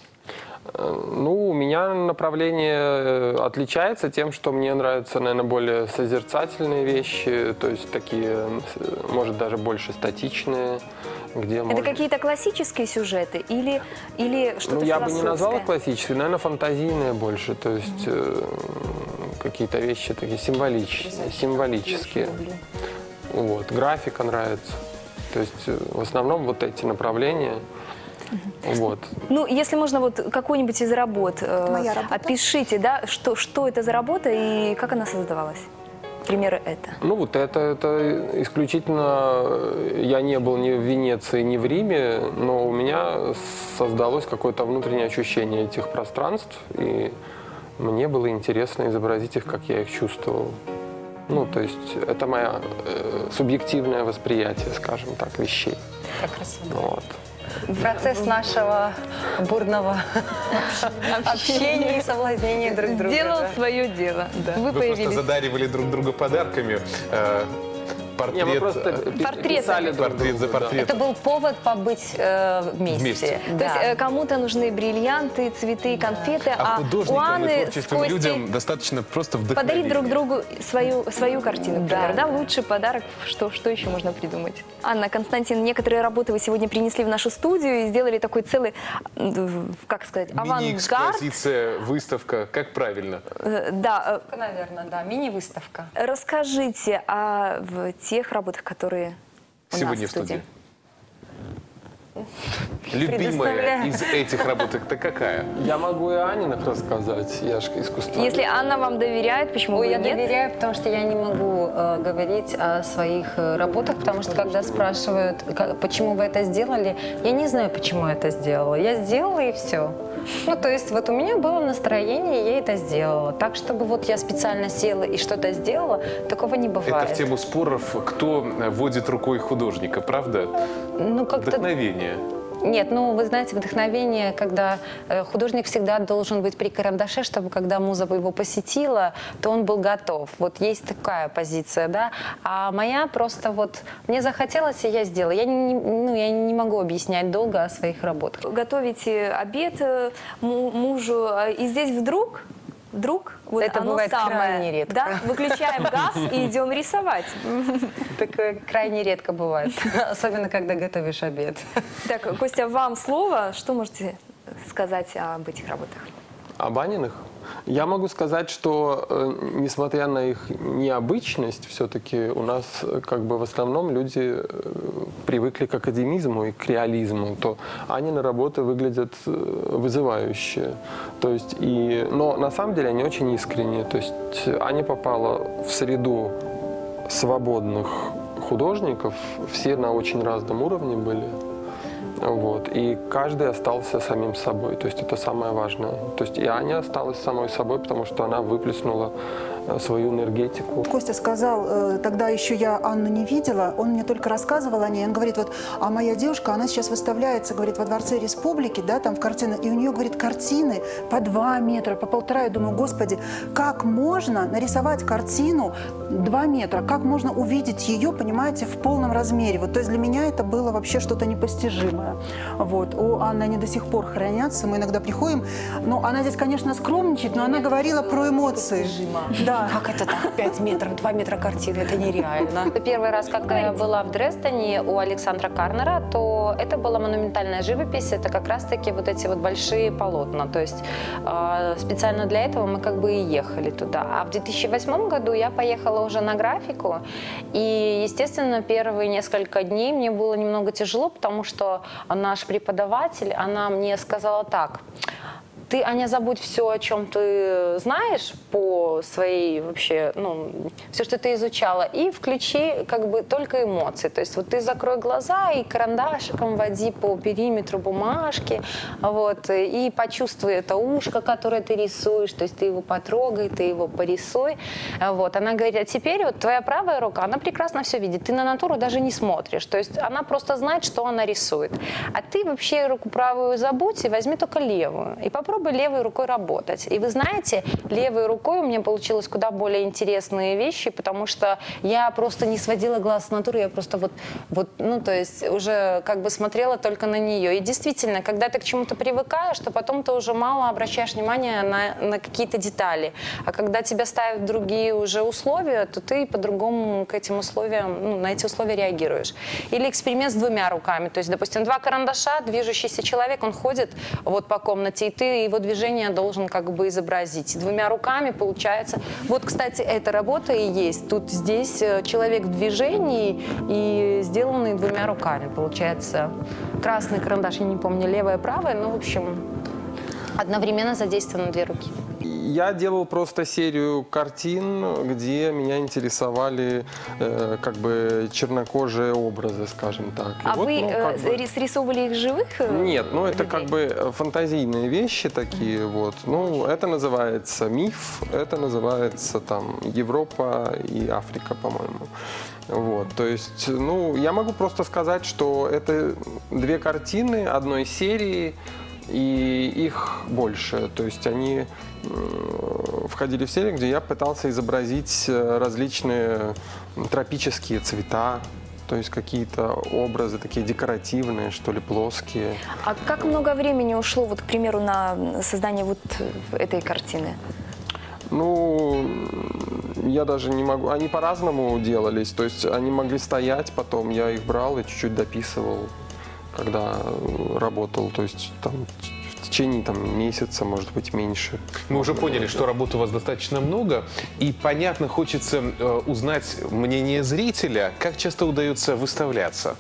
Speaker 8: Ну, у меня направление отличается тем, что мне нравятся, наверное, более созерцательные вещи, то есть такие, может, даже больше статичные, где
Speaker 3: Это
Speaker 8: может...
Speaker 3: какие-то классические сюжеты или, или что-то
Speaker 8: Ну, я бы не назвала
Speaker 3: философское?
Speaker 8: классические, наверное, фантазийные больше, то есть э, какие-то вещи такие символические, символические. Вот, графика нравится. То есть э, в основном вот эти направления. Вот.
Speaker 3: Ну, если можно, вот какую-нибудь из работ э,
Speaker 7: Моя работа.
Speaker 3: опишите, да, что, что это за работа и как она создавалась? Примеры это.
Speaker 8: Ну вот это, это исключительно, я не был ни в Венеции, ни в Риме, но у меня создалось какое-то внутреннее ощущение этих пространств, и мне было интересно изобразить их, как я их чувствовал. Ну, то есть это мое э, субъективное восприятие, скажем так, вещей.
Speaker 9: Как красиво.
Speaker 8: Вот.
Speaker 9: Процесс нашего бурного общения и соблазнения друг друга.
Speaker 3: Сделал
Speaker 9: да.
Speaker 3: свое дело. Вы,
Speaker 1: Вы
Speaker 3: появились.
Speaker 1: просто задаривали друг друга подарками. Э, портрет,
Speaker 8: Не, мы просто
Speaker 1: э,
Speaker 3: Портрет.
Speaker 8: писали друг
Speaker 1: портрет за
Speaker 8: другу, да.
Speaker 1: портретом.
Speaker 9: Это был повод побыть э, вместе.
Speaker 1: Вместе.
Speaker 3: То
Speaker 9: Да.
Speaker 3: есть э, кому-то нужны бриллианты, цветы, конфеты,
Speaker 1: А
Speaker 3: а, у
Speaker 1: художникам и
Speaker 3: Анны с
Speaker 1: творческим
Speaker 3: Костей
Speaker 1: людям достаточно просто вдохновения.
Speaker 3: подарить друг другу свою, свою картину, например,
Speaker 9: Да.
Speaker 3: да. Лучший подарок, что, что еще можно придумать? Анна, Константин, некоторые работы вы сегодня принесли в нашу студию и сделали такой целый, м, как сказать, авангард.
Speaker 1: Мини-экспозиция, выставка, как правильно?
Speaker 3: Э, Да,
Speaker 9: Наверное, да, мини-выставка.
Speaker 3: э, расскажите о в тех работах, которые у
Speaker 1: Сегодня
Speaker 3: нас
Speaker 1: в студии. Любимая
Speaker 9: Предоставляю.
Speaker 1: из этих работ это какая?
Speaker 8: Я могу и Аниных рассказать, я же искусствовед.
Speaker 3: Если Анна вам доверяет, почему
Speaker 9: Ой,
Speaker 3: бы и
Speaker 9: я
Speaker 3: нет?
Speaker 9: доверяю, потому что я не могу э, говорить о своих э, работах, потому что когда спрашивают, как- почему вы это сделали, я не знаю, почему я это сделала. Я сделала и все. Ну, то есть вот у меня было настроение, я это сделала. Так, чтобы вот я специально села и что-то сделала, такого не бывает.
Speaker 1: Это в тему споров, кто водит рукой художника, правда?
Speaker 9: Ну, как-то...
Speaker 1: Вдохновение.
Speaker 9: Нет, ну, вы знаете, вдохновение, когда э, художник всегда должен быть при карандаше, чтобы когда муза его посетила, то он был готов. Вот есть такая позиция, да. А моя просто вот, мне захотелось, и я сделала. Я не, ну, я не могу объяснять долго о своих работах.
Speaker 3: Готовите обед э, му- мужу, э, и здесь вдруг... Вдруг вот
Speaker 9: это
Speaker 3: оно
Speaker 9: бывает
Speaker 3: самое,
Speaker 9: крайне редко.
Speaker 3: Да? Выключаем газ и идем рисовать.
Speaker 9: Такое крайне редко бывает, особенно когда готовишь обед.
Speaker 3: Так, Костя, вам слово. Что можете сказать об этих работах?
Speaker 8: О Баниных? Я могу сказать, что э, несмотря на их необычность, все-таки у нас э, как бы в основном люди э, привыкли к академизму и к реализму, то Анины работы выглядят э, вызывающе. То есть и, но на самом деле они очень искренние. То есть Аня попала в среду свободных художников, все на очень разном уровне были. Вот. И каждый остался самим собой. То есть это самое важное. То есть и Аня осталась самой собой, потому что она выплеснула свою энергетику.
Speaker 7: Костя сказал, э, тогда еще я Анну не видела, он мне только рассказывал о ней, он говорит, вот, а моя девушка, она сейчас выставляется, говорит, во Дворце Республики, да, там в картинах, и у нее, говорит, картины по два метра, по полтора, я думаю, господи, как можно нарисовать картину два метра, как можно увидеть ее, понимаете, в полном размере, вот, то есть для меня это было вообще что-то непостижимое, вот, у Анны они до сих пор хранятся, мы иногда приходим, но она здесь, конечно, скромничает, но она говорила про эмоции. Да.
Speaker 9: Как это так? пять метров, два метра картины, это нереально. Первый раз, когда я была в Дрездене у Александра Карнера, то это была монументальная живопись, это как раз-таки вот эти вот большие полотна. То есть э, специально для этого мы как бы и ехали туда. А в две тысячи восьмом году я поехала уже на графику, и, естественно, первые несколько дней мне было немного тяжело, потому что наш преподаватель, она мне сказала так: ты, Аня, забудь все, о чем ты знаешь по своей вообще, ну, все, что ты изучала, и включи как бы только эмоции. То есть вот ты закрой глаза и карандашиком води по периметру бумажки, вот, и почувствуй это ушко, которое ты рисуешь, то есть ты его потрогай, ты его порисуй. Вот. Она говорит, а теперь вот твоя правая рука, она прекрасно все видит, ты на натуру даже не смотришь, то есть она просто знает, что она рисует. А ты вообще руку правую забудь и возьми только левую, и попробуй левой рукой работать. И вы знаете, левой рукой у меня получилось куда более интересные вещи, потому что я просто не сводила глаз с натуры, я просто вот, вот, ну, то есть уже как бы смотрела только на нее. И действительно, когда ты к чему-то привыкаешь, то потом ты уже мало обращаешь внимание на, на какие-то детали. А когда тебя ставят в другие уже условия, то ты по-другому к этим условиям, ну, на эти условия реагируешь. Или эксперимент с двумя руками. То есть, допустим, два карандаша, движущийся человек, он ходит вот по комнате, и ты его движение должен как бы изобразить. Двумя руками получается. Вот, кстати, эта работа и есть. Тут здесь человек в движении и сделанный двумя руками. Получается красный карандаш, я не помню, левая, правая, ну, в общем, одновременно задействованы две руки.
Speaker 8: Я делал просто серию картин, где меня интересовали э, как бы чернокожие образы, скажем так. И
Speaker 3: а
Speaker 8: вот,
Speaker 3: вы
Speaker 8: ну,
Speaker 3: э,
Speaker 8: бы...
Speaker 3: срисовывали их живых?
Speaker 8: Нет, ну это
Speaker 3: людей?
Speaker 8: как бы фантазийные вещи такие, mm-hmm. вот. Ну, это называется миф, это называется там Европа и Африка, по-моему. Вот, то есть, ну, я могу просто сказать, что это две картины одной серии, и их больше. То есть они входили в серию, где я пытался изобразить различные тропические цвета, то есть какие-то образы такие декоративные, что ли, плоские.
Speaker 3: А как много времени ушло, вот, к примеру, на создание вот этой картины?
Speaker 8: Ну, я даже не могу. Они по-разному делались. То есть они могли стоять, потом я их брал и чуть-чуть дописывал, когда работал. То есть там в течение там, месяца, может быть, меньше.
Speaker 1: Мы уже поняли, что работы у вас достаточно много. И, понятно, хочется э, узнать мнение зрителя. Как часто удается выставляться?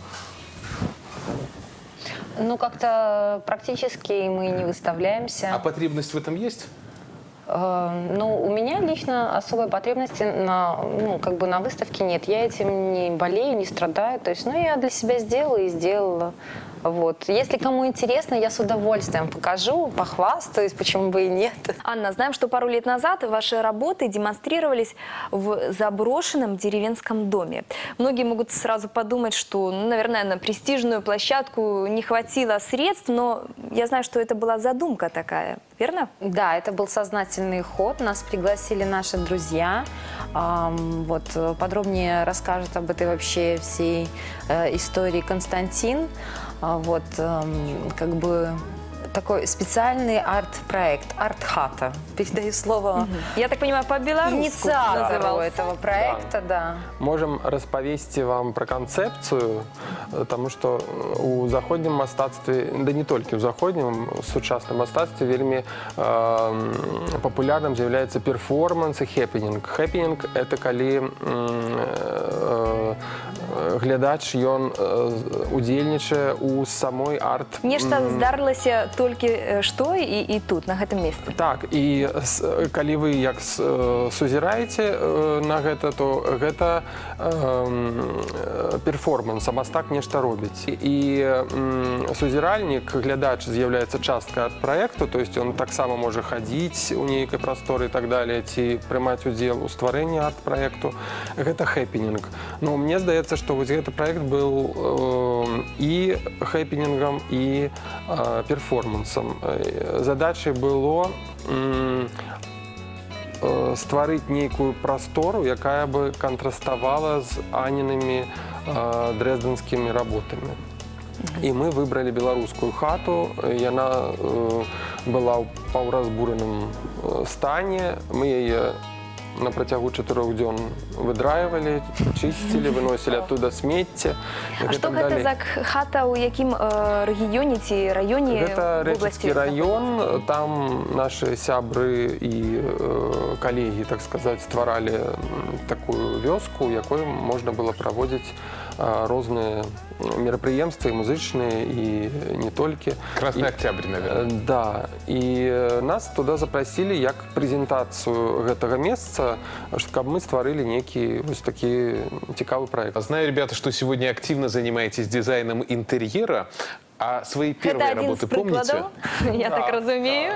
Speaker 9: Ну, как-то практически мы не выставляемся.
Speaker 1: А потребность в этом есть?
Speaker 9: Ну, у меня лично особой потребности на, ну, как бы на выставке нет. Я этим не болею, не страдаю. То есть, ну, я для себя сделала и сделала. Вот. Если кому интересно, я с удовольствием покажу, похвастаюсь, почему бы и нет.
Speaker 3: Анна, знаем, что пару лет назад ваши работы демонстрировались в заброшенном деревенском доме. Многие могут сразу подумать, что, ну, наверное, на престижную площадку не хватило средств, но я знаю, что это была задумка такая, верно?
Speaker 9: Да, это был сознательный ход. Нас пригласили наши друзья. Вот, подробнее расскажет об этой вообще всей э, истории Константин. Вот, как бы такой специальный арт-проект, арт-хата. Передаю слово.
Speaker 3: Угу. Я так понимаю, по-белорусски
Speaker 9: инициатору этого проекта, да. да.
Speaker 8: Можем расповести вам про концепцию, потому что у заходнім мастацтве, да не только у заходнім, у сучасным мастацтве вельми э, популярным является перформанс и хэппининг. Хэппининг – это коли э, глядач, ён удзельнічае у самой арт.
Speaker 3: Нешта здарылася толькі што і, і тут, на гэтым месцы.
Speaker 8: Так, і калі вы як сузіраеце на гэта, то гэта э, перформанс, а мастак нешта робіць. І э, сузіральнік, глядач з'яўляецца часткай арт-праекту, то есть он таксама можа хадзіць у нейкай прасторы і так далее, ці прымаць удзел у стварэнні арт-праекту. Гэта хэппінінг. Ну, мне здаецца, што вось гэты праект был э, і хэппінінгам, і э, перформансам. Задачай было э, э, стварыць нейкую прастору, якая бы кантраставала з Анінымі э, дрэздэнскімі работамі. І мы выбралі беларускую хату. Яна э, была ў паўразбураным стане. Мы яе на працягу чатырох дзён выдраивали, чистили, выносили оттуда смецце.
Speaker 3: А што гэта за хата, у якім э, рэгіёне ці раёне?
Speaker 8: Гэта Рэчыцкі раён, там наши сябры і э, калегі, так сказать, стваралі такую вёску, у якой можна было праводзіць э, розныя мерапрыемствы, музычныя і не толькі.
Speaker 1: Красный Октябрь, наверное.
Speaker 8: Да, і нас туда запросили як прэзентацыю гэтага месца, каб мы стварылі нейкі вось такі цікавы проект.
Speaker 1: Знаю, ребята, что сегодня активно занимаетесь дизайном интерьера, а свои первые работы помните?
Speaker 3: Я так разумею.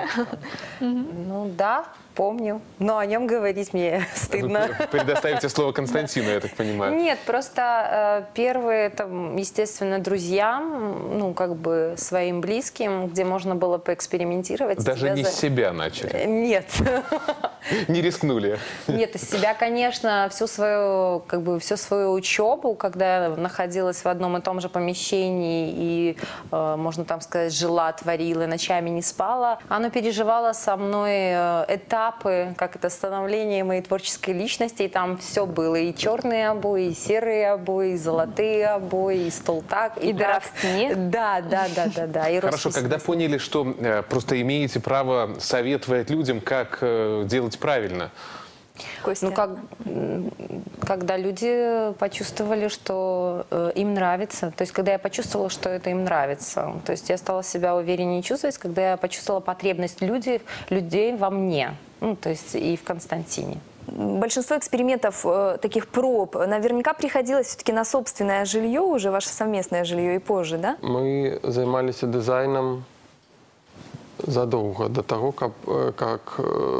Speaker 9: Ну да, помню, но о нем говорить мне стыдно.
Speaker 1: Вы предоставите слово Константину, я так понимаю.
Speaker 9: Нет, просто э, первые, это, естественно, друзьям, ну, как бы своим близким, где можно было поэкспериментировать.
Speaker 1: Даже не
Speaker 9: за...
Speaker 1: с себя начали?
Speaker 9: Нет.
Speaker 1: Не рискнули?
Speaker 9: Нет, из себя, конечно, всю свою, как бы, всю свою учебу, когда я находилась в одном и том же помещении и, э, можно там сказать, жила, творила, ночами не спала, оно переживало со мной этап, как это становление моей творческой личности, и там все было, и черные обои, и серые обои, и золотые обои, и стол так,
Speaker 3: и, и дыра в стене.
Speaker 9: Да, да, да, да, да. И
Speaker 1: хорошо, когда поняли, что э, просто имеете право советовать людям, как э, делать правильно?
Speaker 3: Костя.
Speaker 9: Ну, как, когда люди почувствовали, что э, им нравится, то есть, когда я почувствовала, что это им нравится, то есть, я стала себя увереннее чувствовать, когда я почувствовала потребность людей, людей во мне, ну, то есть, и в Константине.
Speaker 3: Большинство экспериментов, э, таких проб, наверняка приходилось все-таки на собственное жилье, уже ваше совместное жилье и позже, да?
Speaker 8: Мы занимались дизайном задолго до того, как, как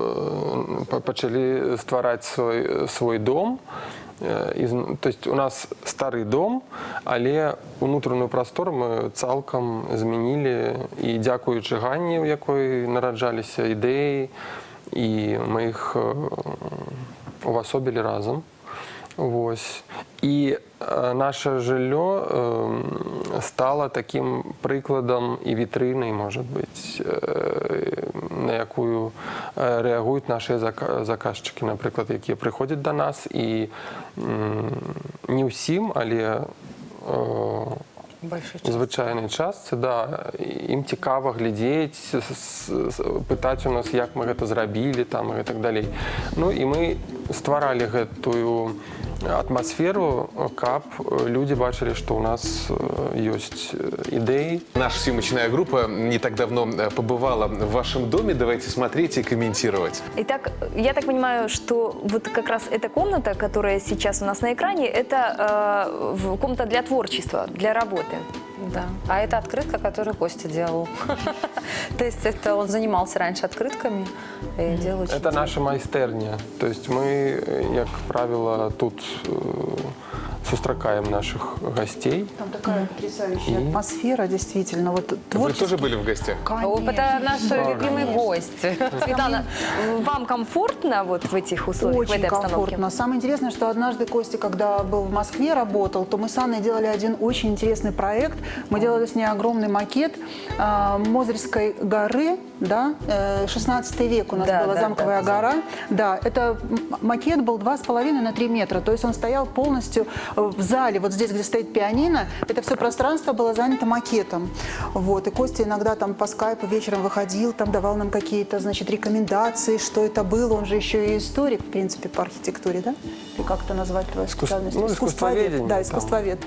Speaker 8: э, почали ствараць свой, свой дом. Э, то есть у нас старый дом, але унутраную прастору мы цалкам змянілі, і дзякуючы Ганне, у якой нараджаліся ідэі, і мы іх э, увасобілі разам. Вось. І э, наше жыллё э, стало таким прыкладам і вітрынай, может быть, э, на якую э, рэагуюць наши зак заказчыкі, напрыклад, якія прыходзяць до нас, і э, не ўсім, але э, звычайнай частцы, да, ім цікава глядзець, пытаць у нас, як мы гэта зрабілі, там, і так далей. Ну, і мы стваралі гэтую атмосферу, каб люди бачили, что у нас есть идеи.
Speaker 1: Наша съемочная группа не так давно побывала в вашем доме. Давайте смотреть и комментировать.
Speaker 3: Итак, я так понимаю, что вот как раз эта комната, которая сейчас у нас на экране, это э, комната для творчества, для работы.
Speaker 9: Да. А это открытка, которую Костя делал. То есть это он занимался раньше открытками и делал очень
Speaker 8: Это наша майстерня. То есть мы, как правило, тут сустракаем наших гостей.
Speaker 7: Там такая потрясающая
Speaker 8: И?
Speaker 7: атмосфера, действительно. Вот
Speaker 1: Вы
Speaker 7: творческий-
Speaker 1: тоже были в гостях?
Speaker 9: О, это наш любимый гость.
Speaker 3: Светлана, вам комфортно вот в этих условиях, в
Speaker 7: Очень
Speaker 3: этой обстановке?
Speaker 7: комфортно. Самое интересное, что однажды Костя, когда был в Москве, работал, то мы с Анной делали один очень интересный проект. Мы делали с ней огромный макет э, Мозырской горы, да, э, шестнадцатый век у нас
Speaker 9: Да,
Speaker 7: была
Speaker 9: да,
Speaker 7: замковая
Speaker 9: да.
Speaker 7: гора. Да, это м- макет был два с половиной на три метра, то есть он стоял полностью в зале, вот здесь, где стоит пианино, это все пространство было занято макетом. Вот, и Костя иногда там по скайпу вечером выходил, там давал нам какие-то, значит, рекомендации, что это было. Он же еще и историк, в принципе, по архитектуре, да? И как это назвать твою
Speaker 8: Искус-
Speaker 7: специальность?
Speaker 8: ну, искусствоведение,
Speaker 7: Да,
Speaker 8: там.
Speaker 7: искусствовед.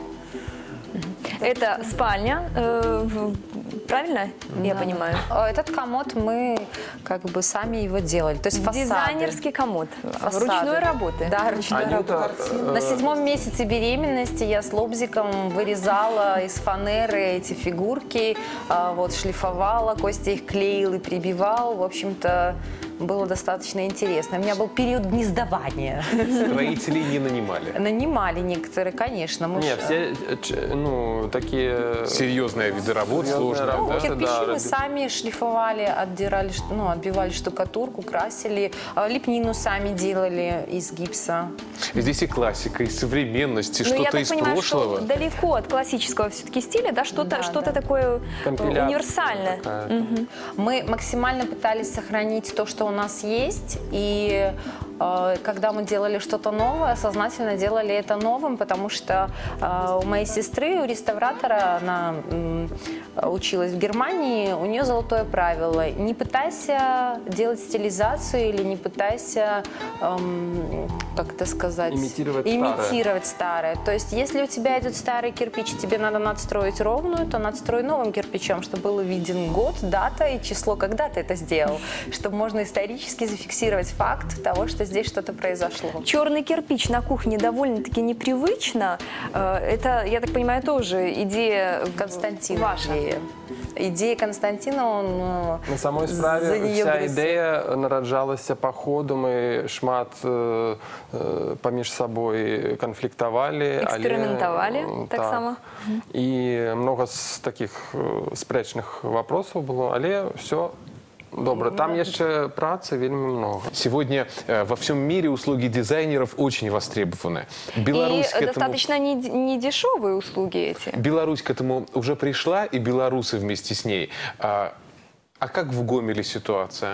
Speaker 3: Это спальня, э, в- правильно я понимаю?
Speaker 9: Этот комод мы как бы сами его делали. То есть фасады.
Speaker 3: Дизайнерский комод,
Speaker 9: Фасады.
Speaker 3: ручной работы.
Speaker 9: Да, ручной
Speaker 8: Анюта,
Speaker 9: работы.
Speaker 8: э,
Speaker 9: На седьмом месяце беременности я с лобзиком вырезала из фанеры эти фигурки, а, вот шлифовала, Костя их клеил и прибивал. В общем-то, было достаточно интересно. У меня был период гнездования.
Speaker 1: Строителей не нанимали.
Speaker 9: Нанимали некоторые, конечно. Мы
Speaker 8: Нет,
Speaker 9: ж-
Speaker 8: все, э, ч- ну, такие...
Speaker 1: Серьезные виды работ,
Speaker 8: Серьезная
Speaker 1: сложные,
Speaker 8: работа.
Speaker 1: да?
Speaker 9: Кирпичи
Speaker 8: да,
Speaker 9: мы
Speaker 8: раби-
Speaker 9: сами шлифовали, отдирали, ш- ну, отбивали штукатурку, красили. А, Лепнину сами делали из гипса.
Speaker 1: Здесь и классика, и современность, и
Speaker 3: Ну, я
Speaker 1: что-то
Speaker 3: так
Speaker 1: из
Speaker 3: понимаю,
Speaker 1: прошлого.
Speaker 3: что далеко от классического все-таки стиля, да, что-то
Speaker 9: Да,
Speaker 3: что-то
Speaker 9: да.
Speaker 3: такое э,
Speaker 8: Компиляция
Speaker 3: универсальное.
Speaker 8: такая.
Speaker 9: Мы максимально пытались сохранить то, что у нас есть, и э, когда мы делали что-то новое, сознательно делали это новым, потому что э, у моей сестры, у реставратора, она м, училась в Германии, у нее золотое правило: не пытайся делать стилизацию или не пытайся, эм, как это сказать,
Speaker 8: Имитировать
Speaker 9: имитировать старое. То есть, если у тебя идет старый кирпич, тебе надо надстроить ровную, то надстрой новым кирпичом, чтобы был виден год, дата и число, когда ты это сделал, чтобы можно исторически зафиксировать факт того, что здесь что-то произошло.
Speaker 3: Черный кирпич на кухне довольно-таки непривычно. Э, Это, я так понимаю, тоже идея
Speaker 9: Константина.
Speaker 3: ваша.
Speaker 9: Идея. Идея Константина, он э,
Speaker 8: На самой
Speaker 9: за
Speaker 8: справе
Speaker 9: неё
Speaker 8: вся
Speaker 9: бросил.
Speaker 8: ідея нараджалася по ходу, ми шмат е, е, поміж собою конфліктували. але,
Speaker 3: Експериментували,
Speaker 8: е,
Speaker 3: так само.
Speaker 8: І много з таких е, спречних вопросів було, але все добре. Там є ще праці вельми много.
Speaker 1: Сегодня э, во всем мире услуги дизайнеров очень востребованы. Беларусь
Speaker 3: И
Speaker 1: к этому...
Speaker 3: достаточно не, не дешевые услуги эти.
Speaker 1: Беларусь к этому уже пришла, и белорусы вместе с ней. А, а как в Гомеле ситуация?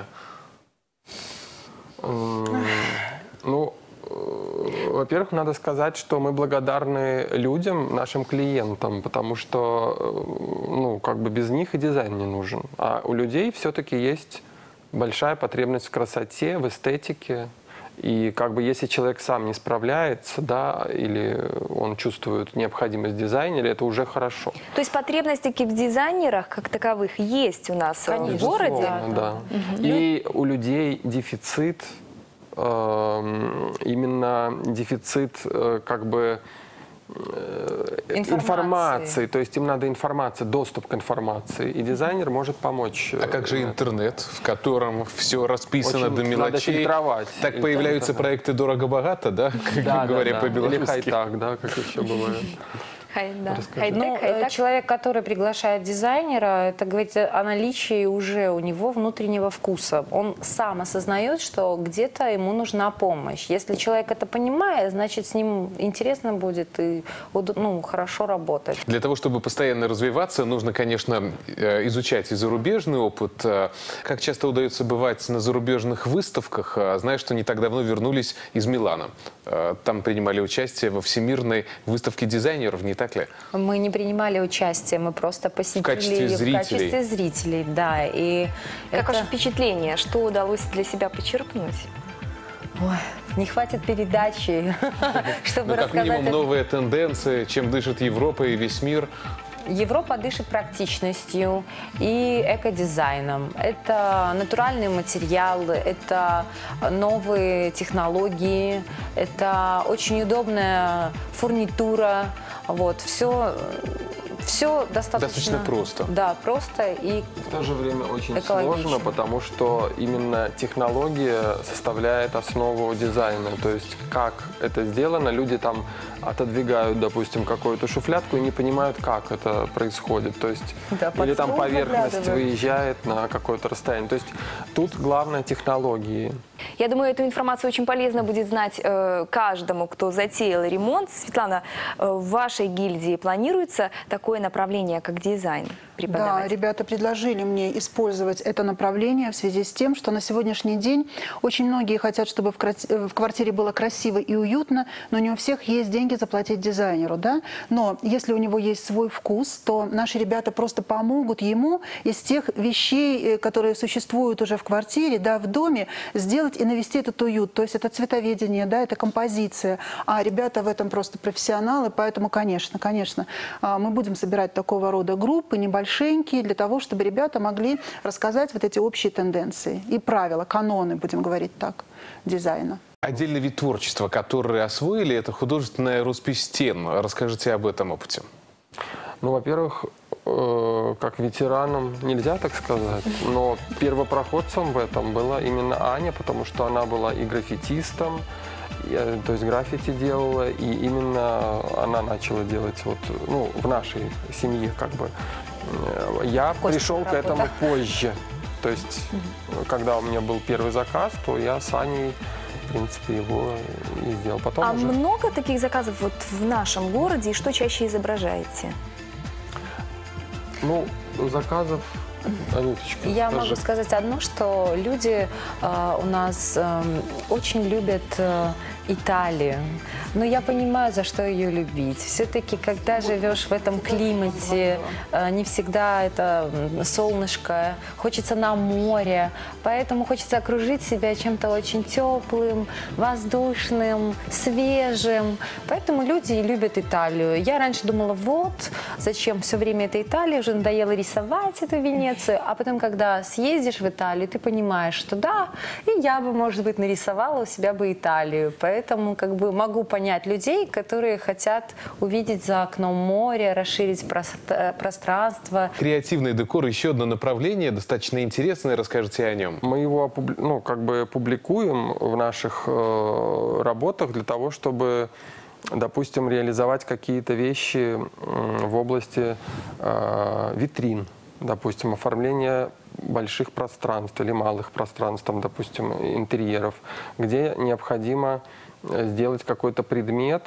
Speaker 8: М, Ну, э, во-первых, надо сказать, что мы благодарны людям, нашим клиентам, потому что, э, ну, как бы без них и дизайн не нужен. А у людей все-таки есть большая потребность в красоте, в эстетике. И как бы если человек сам не справляется, да, или он чувствует необходимость дизайнера, это уже хорошо.
Speaker 3: То есть потребности в дизайнерах как таковых есть у нас в
Speaker 9: Конечно.
Speaker 3: городе.
Speaker 8: Безусловно, да. И у людей дефицит, эм, именно дефицит э, как бы э,
Speaker 9: Информации.
Speaker 8: информации. То есть им надо информация, доступ к информации. И дизайнер может помочь.
Speaker 1: А как же интернет, в котором все расписано
Speaker 8: Очень
Speaker 1: до
Speaker 8: надо
Speaker 1: мелочей?
Speaker 8: фильтровать.
Speaker 1: Так
Speaker 8: И
Speaker 1: появляются
Speaker 8: так, да.
Speaker 1: проекты дорого-богато, да? Как
Speaker 8: Да, да,
Speaker 1: говоря
Speaker 8: да. Или
Speaker 1: по-белорусски.
Speaker 8: хай-так, да, как еще бывает.
Speaker 3: Хай, да.
Speaker 8: Расскажи.
Speaker 3: Хай-тек,
Speaker 9: Ну, э,
Speaker 3: хай-тек.
Speaker 9: человек, который приглашает дизайнера, это говорит о наличии уже у него внутреннего вкуса. Он сам осознает, что где-то ему нужна помощь. Если человек это понимает, значит, с ним интересно будет и уд- ну, хорошо работать.
Speaker 1: Для того, чтобы постоянно развиваться, нужно, конечно, э, изучать и зарубежный опыт. Э, Как часто удается бывать на зарубежных выставках? Э, Знаю, что не так давно вернулись из Милана. Э, Там принимали участие во всемирной выставке дизайнеров, не так ли?
Speaker 9: Мы не принимали участие, мы просто посетили
Speaker 1: качестве
Speaker 9: ее в
Speaker 1: зрителей.
Speaker 9: качестве зрителей, да. И
Speaker 3: Как
Speaker 9: это-
Speaker 3: ваше впечатление? Что удалось для себя почерпнуть?
Speaker 9: Ой, не хватит передачи, чтобы
Speaker 1: Ну, как
Speaker 9: рассказать.
Speaker 1: минимум,
Speaker 9: это.
Speaker 1: новые тенденции, чем дышит Европа и весь мир.
Speaker 9: Европа дышит практичностью и экодизайном. Это натуральные материалы, это новые технологии, это очень удобная фурнитура. Вот, все, все достаточно,
Speaker 1: Достаточно просто.
Speaker 9: Да, просто и
Speaker 8: В то же время очень
Speaker 9: экологично.
Speaker 8: сложно, потому что именно технология составляет основу дизайна. То есть как это сделано, люди там отодвигают, допустим, какую-то шуфлядку и не понимают, как это происходит. То есть
Speaker 9: Да, под
Speaker 8: или там
Speaker 9: стол
Speaker 8: поверхность
Speaker 9: заглядывают.
Speaker 8: выезжает на какое-то расстояние. То есть тут главное технологии.
Speaker 3: Я думаю, эту информацию очень полезно будет знать э, каждому, кто затеял ремонт. Светлана, э, в вашей гильдии планируется такое направление, как дизайн преподавать?
Speaker 7: Да, ребята предложили мне использовать это направление в связи с тем, что на сегодняшний день очень многие хотят, чтобы в крати- в квартире было красиво и уютно, но не у всех есть деньги заплатить дизайнеру, да? Но если у него есть свой вкус, то наши ребята просто помогут ему из тех вещей, э, которые существуют уже в квартире, да, в доме, сделать и навести этот уют. То есть это цветоведение, да, это композиция. А ребята в этом просто профессионалы, поэтому, конечно, конечно, а, мы будем собирать такого рода группы, небольшенькие, для того, чтобы ребята могли рассказать вот эти общие тенденции и правила, каноны, будем говорить так, дизайна.
Speaker 1: Отдельный вид творчества, который освоили, это художественная роспись стен. Расскажите об этом опыте.
Speaker 8: Ну, во-первых, э, как ветеранам нельзя так сказать, но первопроходцем в этом была именно Аня, потому что она была и граффитистом, и, э, то есть граффити делала, и именно она начала делать вот, ну, в нашей семье как бы. Э, Я
Speaker 9: Костя
Speaker 8: пришел к
Speaker 9: работа.
Speaker 8: этому позже. То есть, когда у меня был первый заказ, то я с Аней, в принципе, его и сделал. Потом
Speaker 3: А
Speaker 8: уже...
Speaker 3: много таких заказов вот в нашем городе, и что чаще изображаете?
Speaker 8: Ну, заказов, Анюточка,
Speaker 9: Я
Speaker 8: скажи.
Speaker 9: могу сказать одно, что люди э, у нас э, очень любят э, Италию. Но я понимаю, за что ее любить. Все-таки, когда живешь в этом климате, э, не всегда это м, солнышко, хочется на море. Поэтому хочется окружить себя чем-то очень теплым, воздушным, свежим. Поэтому люди и любят Италию. Я раньше думала, вот, зачем все время это Италия, уже надоело рисовать эту Венецию. А потом, когда съездишь в Италию, ты понимаешь, что да, и я бы, может быть, нарисовала у себя бы Италию. Поэтому как бы могу понять людей, которые хотят увидеть за окном море, расширить прос- пространство.
Speaker 1: Креативный декор – еще одно направление, достаточно интересное. Расскажите о нем.
Speaker 8: Мы его опубли- ну, как бы публикуем в наших э, работах для того, чтобы, допустим, реализовать какие-то вещи м, в области э, витрин. Допустим, оформление больших пространств или малых пространств, там, допустим, интерьеров, где необходимо сделать какой-то предмет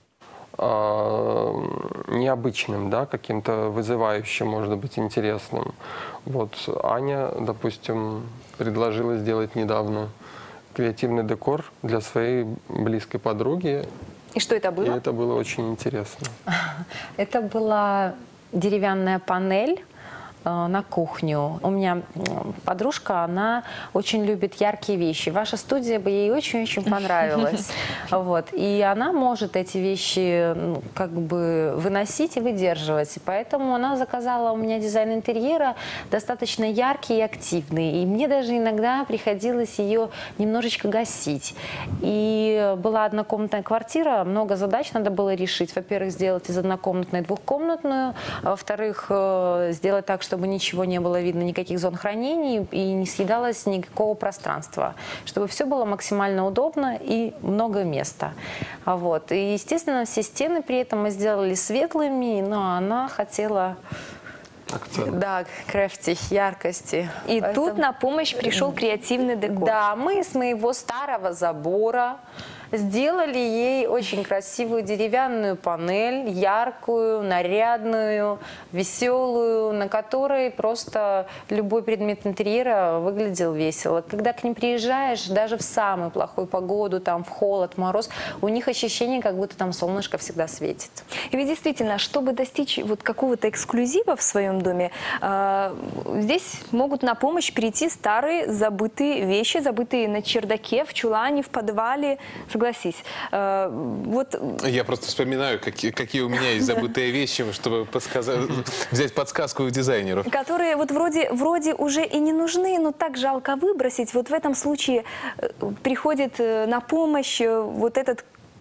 Speaker 8: э, необычным, да, каким-то вызывающим, может быть, интересным. Вот Аня, допустим, предложила сделать недавно креативный декор для своей близкой подруги.
Speaker 3: И что это было?
Speaker 8: И это было очень интересно.
Speaker 9: Это была деревянная панель э, на кухню. У меня м, подружка, она очень любит яркие вещи. Ваша студия бы ей очень-очень понравилась. Вот. И она может эти вещи ну, как бы выносить и выдерживать. И поэтому она заказала у меня дизайн интерьера достаточно яркий и активный. И мне даже иногда приходилось ее немножечко гасить. И была однокомнатная квартира, много задач надо было решить. Во-первых, сделать из однокомнатной двухкомнатную. Во-вторых, э, сделать так, чтобы ничего не было видно, никаких зон хранения и не съедалось никакого пространства. Чтобы все было максимально удобно и много места. А Вот. И, естественно, все стены при этом мы сделали светлыми, но она хотела...
Speaker 8: Акцент.
Speaker 9: Да, крафти, яркости.
Speaker 3: И
Speaker 9: Поэтому-
Speaker 3: тут на помощь пришел креативный декор.
Speaker 9: Да, мы с моего старого забора сделали ей очень красивую деревянную панель, яркую, нарядную, веселую, на которой просто любой предмет интерьера выглядел весело. Когда к ним приезжаешь, даже в самую плохую погоду, там в холод, в мороз, у них ощущение, как будто там солнышко всегда светит.
Speaker 3: И ведь действительно, чтобы достичь вот какого-то эксклюзива в своем доме, э, здесь могут на помощь прийти старые забытые вещи, забытые на чердаке, в чулане, в подвале. Согласись. Э, вот
Speaker 1: Я просто вспоминаю, какие, какие у меня есть забытые вещи, чтобы подсказать, взять подсказку у дизайнеров.
Speaker 3: которые вот вроде, вроде уже и не нужны, но так жалко выбросить. Вот в этом случае э, приходит э, на помощь э, вот этот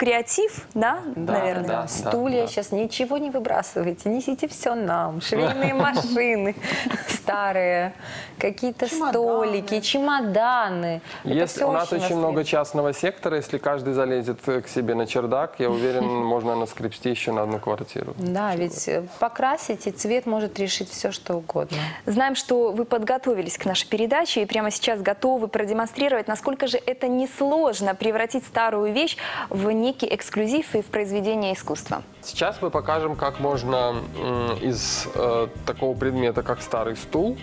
Speaker 3: креатив, да,
Speaker 9: Да,
Speaker 3: наверное?
Speaker 9: да,
Speaker 8: да,
Speaker 9: стулья,
Speaker 8: да.
Speaker 9: сейчас ничего не выбрасывайте, несите все нам. Швейные машины старые, какие-то
Speaker 7: Чемоданы.
Speaker 9: столики, чемоданы. Это
Speaker 8: Есть,
Speaker 9: всё
Speaker 8: у нас очень много
Speaker 9: востребовано.
Speaker 8: частного сектора. Если каждый залезет к себе на чердак, я уверен, можно наскребсти еще на одну квартиру.
Speaker 9: Да, ведь э, покрасить, и цвет может решить все, что угодно.
Speaker 3: Знаем, что вы подготовились к нашей передаче и прямо сейчас готовы продемонстрировать, насколько же это несложно превратить старую вещь в некий эксклюзив и в произведение искусства.
Speaker 8: Сейчас мы покажем, как можно м, из э, такого предмета, как старый стул,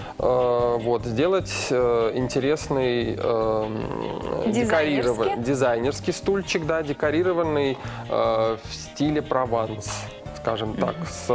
Speaker 8: э, вот, сделать э, интересный э,
Speaker 3: Дизайнерский?
Speaker 8: декориров- дизайнерский стульчик, да, декорированный э, в стиле Прованс, скажем так, с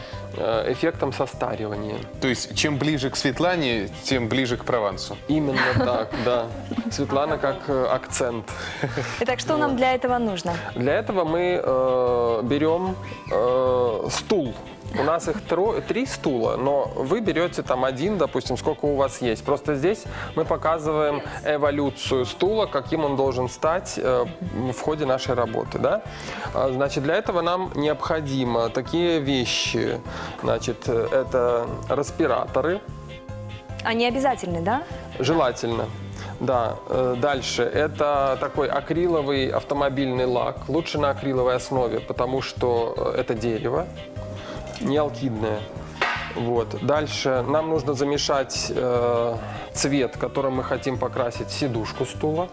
Speaker 8: э, эффектом состаривания.
Speaker 1: То есть, чем ближе к Светлане, тем ближе к Провансу.
Speaker 8: Именно так, да. Светлана как э, акцент.
Speaker 3: Итак, что нам для этого нужно?
Speaker 8: Для этого мы э, берем э, стул. У нас их тро- три стула, но вы берете там один, допустим, сколько у вас есть. Просто здесь мы показываем эволюцию стула, каким он должен стать э, в ходе нашей работы. Да? А, Значит, для этого нам необходимо такие вещи. Значит, э, это респираторы,
Speaker 3: Они обязательны, да?
Speaker 8: желательно. Да, э, дальше. Это такой акриловый автомобильный лак. Лучше на акриловой основе, потому что э, это дерево, не алкидное. Вот. Дальше нам нужно замешать э, цвет, которым мы хотим покрасить сидушку стула.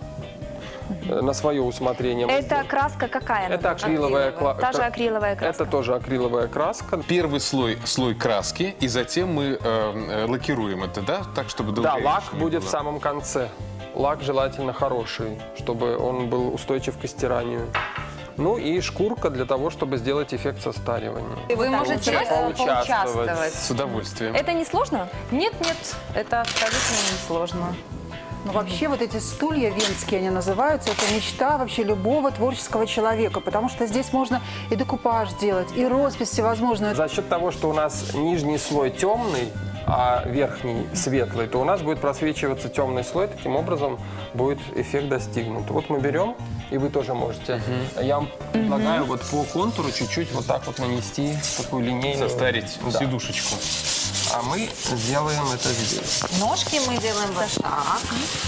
Speaker 8: Э, на свое усмотрение. мы
Speaker 3: Это
Speaker 8: сделаем.
Speaker 3: краска какая?
Speaker 8: Это акриловая кла-
Speaker 3: Та же
Speaker 8: кра-
Speaker 3: акриловая краска.
Speaker 8: Это тоже акриловая краска.
Speaker 1: Первый слой – слой краски, и затем мы э, э, лакируем это, да? Так, чтобы
Speaker 8: Да,
Speaker 1: долговечно
Speaker 8: лак будет
Speaker 1: было.
Speaker 8: в самом конце. Лак желательно хороший, чтобы он был устойчив к стиранию. Ну и шкурка для того, чтобы сделать эффект состаривания.
Speaker 9: Вы можете э, поучаствовать.
Speaker 1: С удовольствием.
Speaker 3: Это не сложно?
Speaker 9: Нет, нет, это абсолютно несложно.
Speaker 7: Ну, вообще вот эти стулья венские, они называются, это мечта вообще любого творческого человека, потому что здесь можно и декупаж делать, и роспись всевозможную.
Speaker 8: За счет того, что у нас нижний слой темный, а верхний светлый, то у нас будет просвечиваться темный слой, таким образом будет эффект достигнут. Вот мы берем, и вы тоже можете. Я вам предлагаю вот по контуру чуть-чуть вот так вот нанести такую линейную.
Speaker 1: Состарить
Speaker 8: Да.
Speaker 1: сидушечку.
Speaker 8: А мы сделаем это здесь.
Speaker 9: Ножки мы делаем вот так.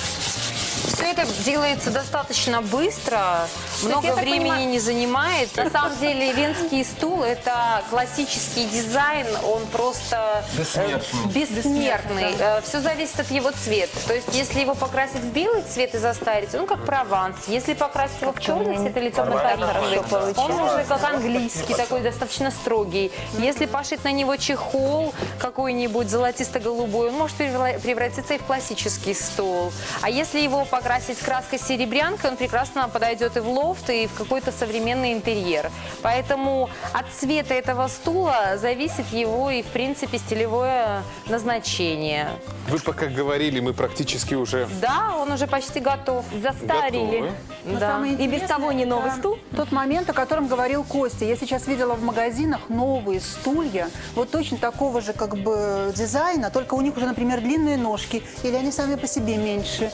Speaker 9: Все это делается достаточно быстро, много
Speaker 3: я так
Speaker 9: времени
Speaker 3: понимаю-
Speaker 9: не занимает. На самом деле венский стул – это классический дизайн, он просто э,
Speaker 8: Бессмертный.
Speaker 9: бессмертный. Все зависит от его цвета. То есть если его покрасить в белый цвет и застарить, он как Прованс. Если покрасить его в черный цвет или темно-коричневый, он уже как английский, такой достаточно строгий. Если пошить на него чехол какой-нибудь золотисто-голубой, он может превра- превратиться и в классический стол. А если его покрасить краской серебрянкой, он прекрасно подойдет и в лофт, и в какой-то современный интерьер. Поэтому от цвета этого стула зависит его и, в принципе, стилевое назначение.
Speaker 1: Вы пока говорили, мы практически уже
Speaker 9: Да, он уже почти готов.
Speaker 3: Застарили.
Speaker 1: готовы.
Speaker 7: Но
Speaker 9: Да.
Speaker 7: самое
Speaker 3: И без
Speaker 7: интересное,
Speaker 3: того не новый
Speaker 7: это
Speaker 3: стул?
Speaker 7: Тот момент, о котором говорил Костя. Я сейчас видела в магазинах новые стулья, вот точно такого же как бы дизайна, только у них уже, например, длинные ножки, или они сами по себе меньше.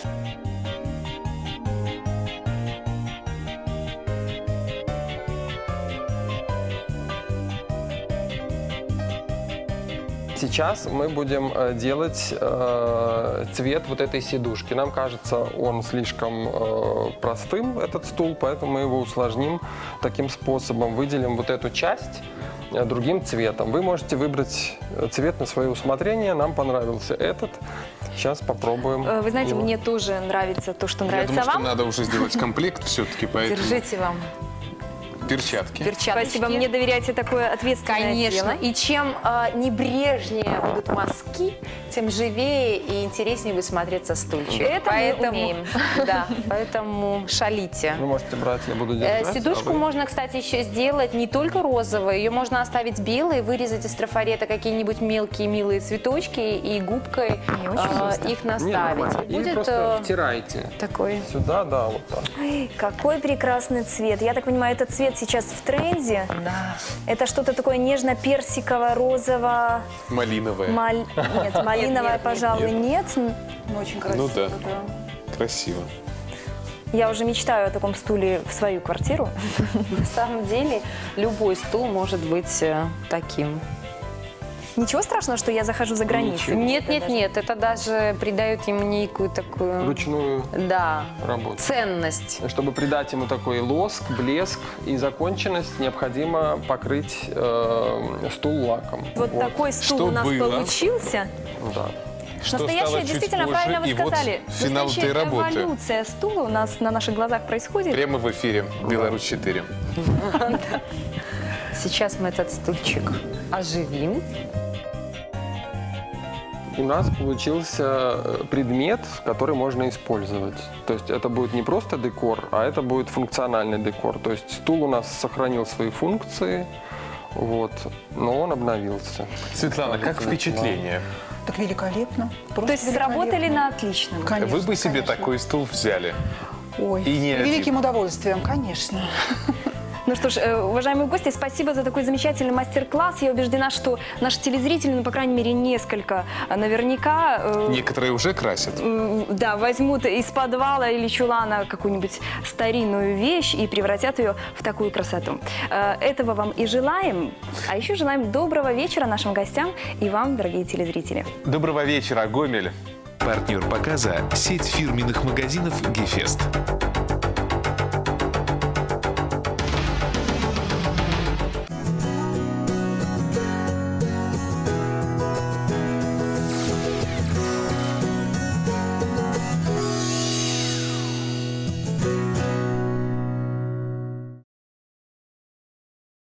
Speaker 8: Сейчас мы будем э, делать э, цвет вот этой сидушки. Нам кажется, он слишком э, простым, этот стул, поэтому мы его усложним таким способом. Выделим вот эту часть э, другим цветом. Вы можете выбрать э, цвет на свое усмотрение. Нам понравился этот. Сейчас попробуем.
Speaker 3: Э, Вы знаете,
Speaker 8: его.
Speaker 3: мне тоже нравится то, что
Speaker 1: Я
Speaker 3: нравится
Speaker 1: думаю, что
Speaker 3: вам.
Speaker 1: надо уже сделать комплект все-таки, поэтому
Speaker 9: Держите вам
Speaker 1: перчатки.
Speaker 9: перчаточки.
Speaker 3: Спасибо, мне доверяете такое ответственное
Speaker 9: Конечно.
Speaker 3: дело.
Speaker 9: И чем э, небрежнее будут мазки, тем живее и интереснее будет смотреться стульчик.
Speaker 3: Это мы
Speaker 9: поэтому,
Speaker 3: умеем.
Speaker 9: Да, поэтому шалите.
Speaker 8: Вы можете брать, я буду
Speaker 9: Э,
Speaker 8: держать.
Speaker 9: Сидушку
Speaker 8: а вы-
Speaker 9: можно, кстати, еще сделать не только розовой, ее можно оставить белой, вырезать из трафарета какие-нибудь мелкие милые цветочки и губкой
Speaker 3: Не, очень
Speaker 9: э,
Speaker 3: просто.
Speaker 9: их
Speaker 8: Не,
Speaker 9: наставить.
Speaker 8: нормально.
Speaker 9: И
Speaker 8: И
Speaker 9: будет
Speaker 8: просто
Speaker 9: э,
Speaker 8: втирайте
Speaker 9: такой.
Speaker 8: сюда, да, вот так.
Speaker 3: Ой, какой прекрасный цвет. Я так понимаю, этот цвет сейчас в тренде.
Speaker 9: Да.
Speaker 3: Это что-то такое нежно-персиково-розово...
Speaker 1: Малиновая.
Speaker 3: Маль... Нет, малиновое,
Speaker 9: нет,
Speaker 3: пожалуй, нет.
Speaker 7: Ну, очень красиво,
Speaker 1: Ну да.
Speaker 7: да.
Speaker 1: Красиво.
Speaker 3: Я уже мечтаю о таком стуле в свою квартиру.
Speaker 9: На самом деле, любой стул может быть э, таким.
Speaker 3: Ничего страшного, что я захожу за границу?
Speaker 9: Нет, нет, нет, это даже придает ему некую такую...
Speaker 8: Ручную
Speaker 9: Да,
Speaker 8: работу.
Speaker 9: ценность.
Speaker 8: Чтобы придать ему такой лоск, блеск и законченность, необходимо покрыть э, стул лаком.
Speaker 3: Вот, вот такой стул
Speaker 1: Что
Speaker 3: у нас
Speaker 1: было?
Speaker 3: получился.
Speaker 8: Да.
Speaker 1: Что
Speaker 3: Настоящая,
Speaker 1: стало чуть
Speaker 3: действительно,
Speaker 1: позже,
Speaker 3: правильно вы
Speaker 1: и вот
Speaker 3: сказали.
Speaker 1: финал этой работы.
Speaker 3: Эволюция стула у нас на наших глазах происходит.
Speaker 1: Прямо в эфире Беларусь четыре.
Speaker 9: Сейчас мы этот стульчик оживим.
Speaker 8: У нас получился предмет, который можно использовать. То есть это будет не просто декор, а это будет функциональный декор. То есть стул у нас сохранил свои функции, вот, но он обновился.
Speaker 1: Светлана, как впечатление?
Speaker 7: Так великолепно. Просто
Speaker 3: То есть сработали
Speaker 7: великолепно.
Speaker 3: на отлично.
Speaker 7: Конечно,
Speaker 1: Вы бы себе
Speaker 7: конечно.
Speaker 1: такой стул взяли?
Speaker 7: Ой,
Speaker 1: И не
Speaker 7: с
Speaker 1: один.
Speaker 7: великим удовольствием, конечно.
Speaker 3: Ну что ж, э, уважаемые гости, спасибо за такой замечательный мастер-класс. Я убеждена, что наши телезрители, ну, по крайней мере, несколько, э, наверняка... э,
Speaker 1: Некоторые уже красят.
Speaker 3: м, Да, возьмут из подвала или чулана какую-нибудь старинную вещь и превратят ее в такую красоту. Э, Этого вам и желаем. А еще желаем доброго вечера нашим гостям и вам, дорогие телезрители.
Speaker 1: Доброго вечера, Гомель.
Speaker 10: Партнер показа – сеть фирменных магазинов «Гефест».